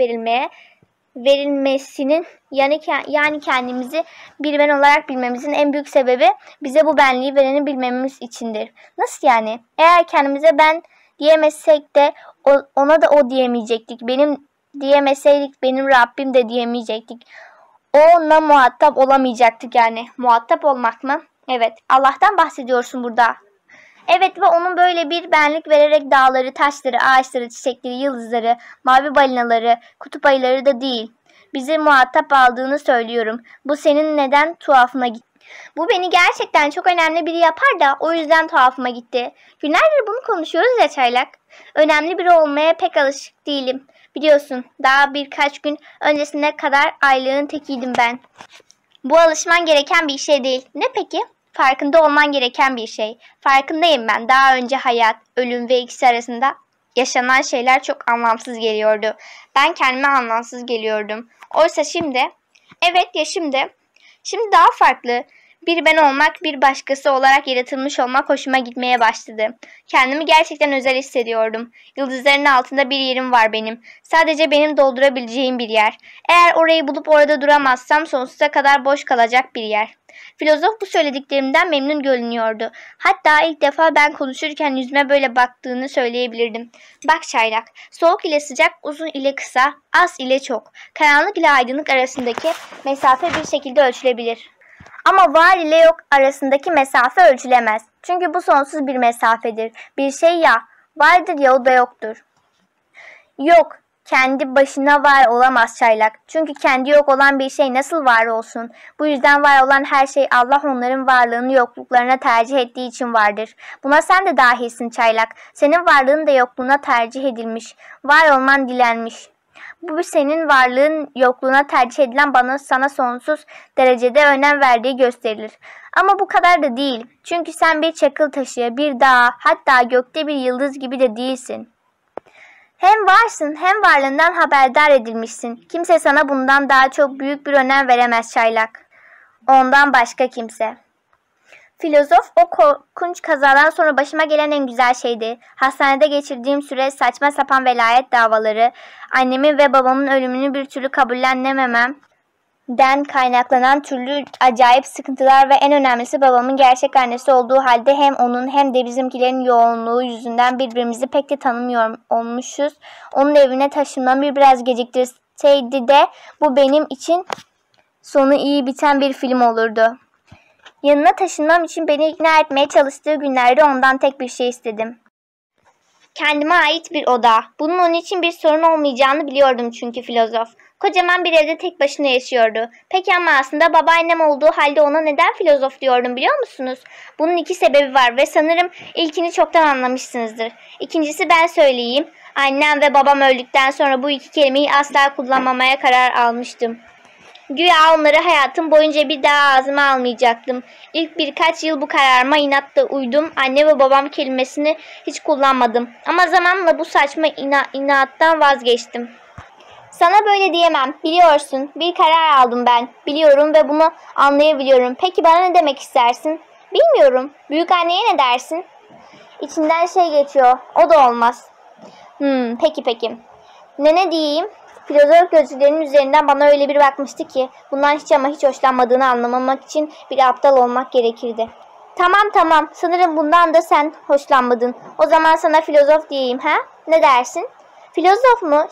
verilmesinin yani kendimizi bir ben olarak bilmemizin en büyük sebebi bize bu benliği vereni bilmemiz içindir. Nasıl yani? Eğer kendimize ben diyemezsek de ona da o diyemeyecektik. Diyemeseydik benim Rabbim de diyemeyecektik. Onunla muhatap olamayacaktık yani. Muhatap olmak mı? Evet. Allah'tan bahsediyorsun burada. Evet ve onun böyle bir benlik vererek dağları, taşları, ağaçları, çiçekleri, yıldızları, mavi balinaları, kutup ayıları da değil. Bizi muhatap aldığını söylüyorum. Bu senin neden tuhafına gitti? Bu beni gerçekten çok önemli biri yapar da o yüzden tuhafıma gitti. Günlerdir bunu konuşuyoruz ya Çaylak. Önemli biri olmaya pek alışık değilim. Biliyorsun daha birkaç gün öncesine kadar aylığın tekiydim ben. Bu alışman gereken bir şey değil. Ne peki? Farkında olman gereken bir şey. Farkındayım ben. Daha önce hayat, ölüm ve ikisi arasında yaşanan şeyler çok anlamsız geliyordu. Ben kendime anlamsız geliyordum. Oysa şimdi, evet ya şimdi daha farklı. Bir ben olmak, bir başkası olarak yaratılmış olmak hoşuma gitmeye başladı. Kendimi gerçekten özel hissediyordum. Yıldızların altında bir yerim var benim. Sadece benim doldurabileceğim bir yer. Eğer orayı bulup orada duramazsam sonsuza kadar boş kalacak bir yer. Filozof bu söylediklerimden memnun görünüyordu. Hatta ilk defa ben konuşurken yüzüme böyle baktığını söyleyebilirdim. Bak çaylak, soğuk ile sıcak, uzun ile kısa, az ile çok, karanlık ile aydınlık arasındaki mesafe bir şekilde ölçülebilir. Ama var ile yok arasındaki mesafe ölçülemez. Çünkü bu sonsuz bir mesafedir. Bir şey ya vardır ya o da yoktur. Yok, kendi başına var olamaz çaylak. Çünkü kendi yok olan bir şey nasıl var olsun? Bu yüzden var olan her şey Allah onların varlığını yokluklarına tercih ettiği için vardır. Buna sen de dahilsin çaylak. Senin varlığın da yokluğuna tercih edilmiş. Var olman dilenmiş. Bu senin varlığın yokluğuna tercih edilen bana sana sonsuz derecede önem verdiği gösterilir. Ama bu kadar da değil. Çünkü sen bir çakıl taşı, bir dağ, hatta gökte bir yıldız gibi de değilsin. Hem varsın hem varlığından haberdar edilmişsin. Kimse sana bundan daha çok büyük bir önem veremez çaylak. Ondan başka kimse. Filozof, o korkunç kazadan sonra başıma gelen en güzel şeydi. Hastanede geçirdiğim süre, saçma sapan velayet davaları, annemin ve babamın ölümünü bir türlü kabullenemememden kaynaklanan türlü acayip sıkıntılar ve en önemlisi babamın gerçek annesi olduğu halde hem onun hem de bizimkilerin yoğunluğu yüzünden birbirimizi pek de tanımıyor olmuşuz. Onun evine taşınmamı biraz geciktirseydi de bu benim için sonu iyi biten bir film olurdu. Yanına taşınmam için beni ikna etmeye çalıştığı günlerde ondan tek bir şey istedim. Kendime ait bir oda. Bunun onun için bir sorun olmayacağını biliyordum çünkü filozof. Kocaman bir evde tek başına yaşıyordu. Peki ama aslında babaannem olduğu halde ona neden filozof diyordum biliyor musunuz? Bunun iki sebebi var ve sanırım ilkini çoktan anlamışsınızdır. İkincisi ben söyleyeyim. Annem ve babam öldükten sonra bu iki kelimeyi asla kullanmamaya karar almıştım. Güya onları hayatım boyunca bir daha ağzıma almayacaktım. İlk birkaç yıl bu kararıma inatla uydum. Anne ve babam kelimesini hiç kullanmadım. Ama zamanla bu saçma inattan vazgeçtim. Sana böyle diyemem. Biliyorsun. Bir karar aldım ben. Biliyorum ve bunu anlayabiliyorum. Peki bana ne demek istersin? Bilmiyorum. Büyükanneye ne dersin? İçinden şey geçiyor. O da olmaz. Peki. Ne diyeyim? Filozof gözlüklerinin üzerinden bana öyle bir bakmıştı ki bundan hiç ama hiç hoşlanmadığını anlamamak için bir aptal olmak gerekirdi. Tamam. Sanırım bundan da sen hoşlanmadın. O zaman sana filozof diyeyim ha? Ne dersin? Filozof mu?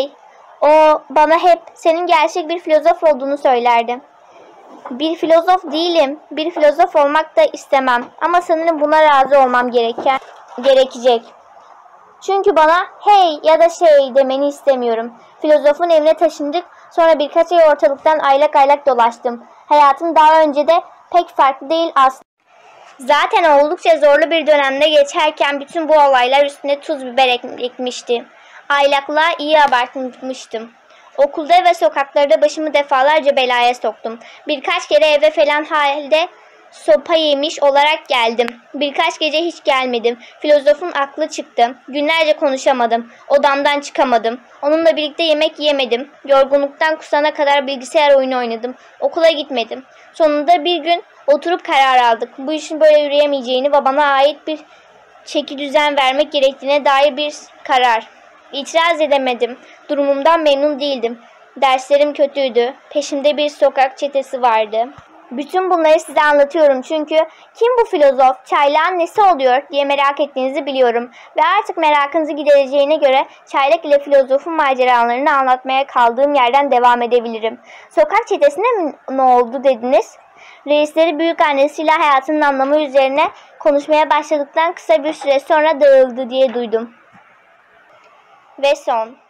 O bana hep senin gerçek bir filozof olduğunu söylerdi. Bir filozof değilim. Bir filozof olmak da istemem. Ama sanırım buna razı olmam gerekecek. Çünkü bana hey ya da demeni istemiyorum. Filozofun evine taşındık. Sonra birkaç ay ortalıktan aylak dolaştım. Hayatım daha önce de pek farklı değil aslında. Zaten oldukça zorlu bir dönemde geçerken bütün bu olaylar üstüne tuz biber ekmişti. Aylaklığa iyi abartmıştım. Okulda ve sokaklarda başımı defalarca belaya soktum. Birkaç kere eve falan halde sopa yemiş olarak geldim. Birkaç gece hiç gelmedim. Filozofun aklı çıktı. Günlerce konuşamadım. Odamdan çıkamadım. Onunla birlikte yemek yemedim. Yorgunluktan kusana kadar bilgisayar oyunu oynadım. Okula gitmedim. Sonunda bir gün oturup karar aldık. Bu işin böyle yürüyemeyeceğini ve bana ait bir çekidüzen vermek gerektiğine dair bir karar. İtiraz edemedim. Durumumdan memnun değildim. Derslerim kötüydü. Peşimde bir sokak çetesi vardı. Bütün bunları size anlatıyorum çünkü kim bu filozof, çaylağın nesi oluyor diye merak ettiğinizi biliyorum. Ve artık merakınızı gidereceğine göre çaylak ile filozofun maceralarını anlatmaya kaldığım yerden devam edebilirim. Sokak çetesine mi ne oldu dediniz? Reisleri büyükannesiyle hayatının anlamı üzerine konuşmaya başladıktan kısa bir süre sonra dağıldı diye duydum. Ve son.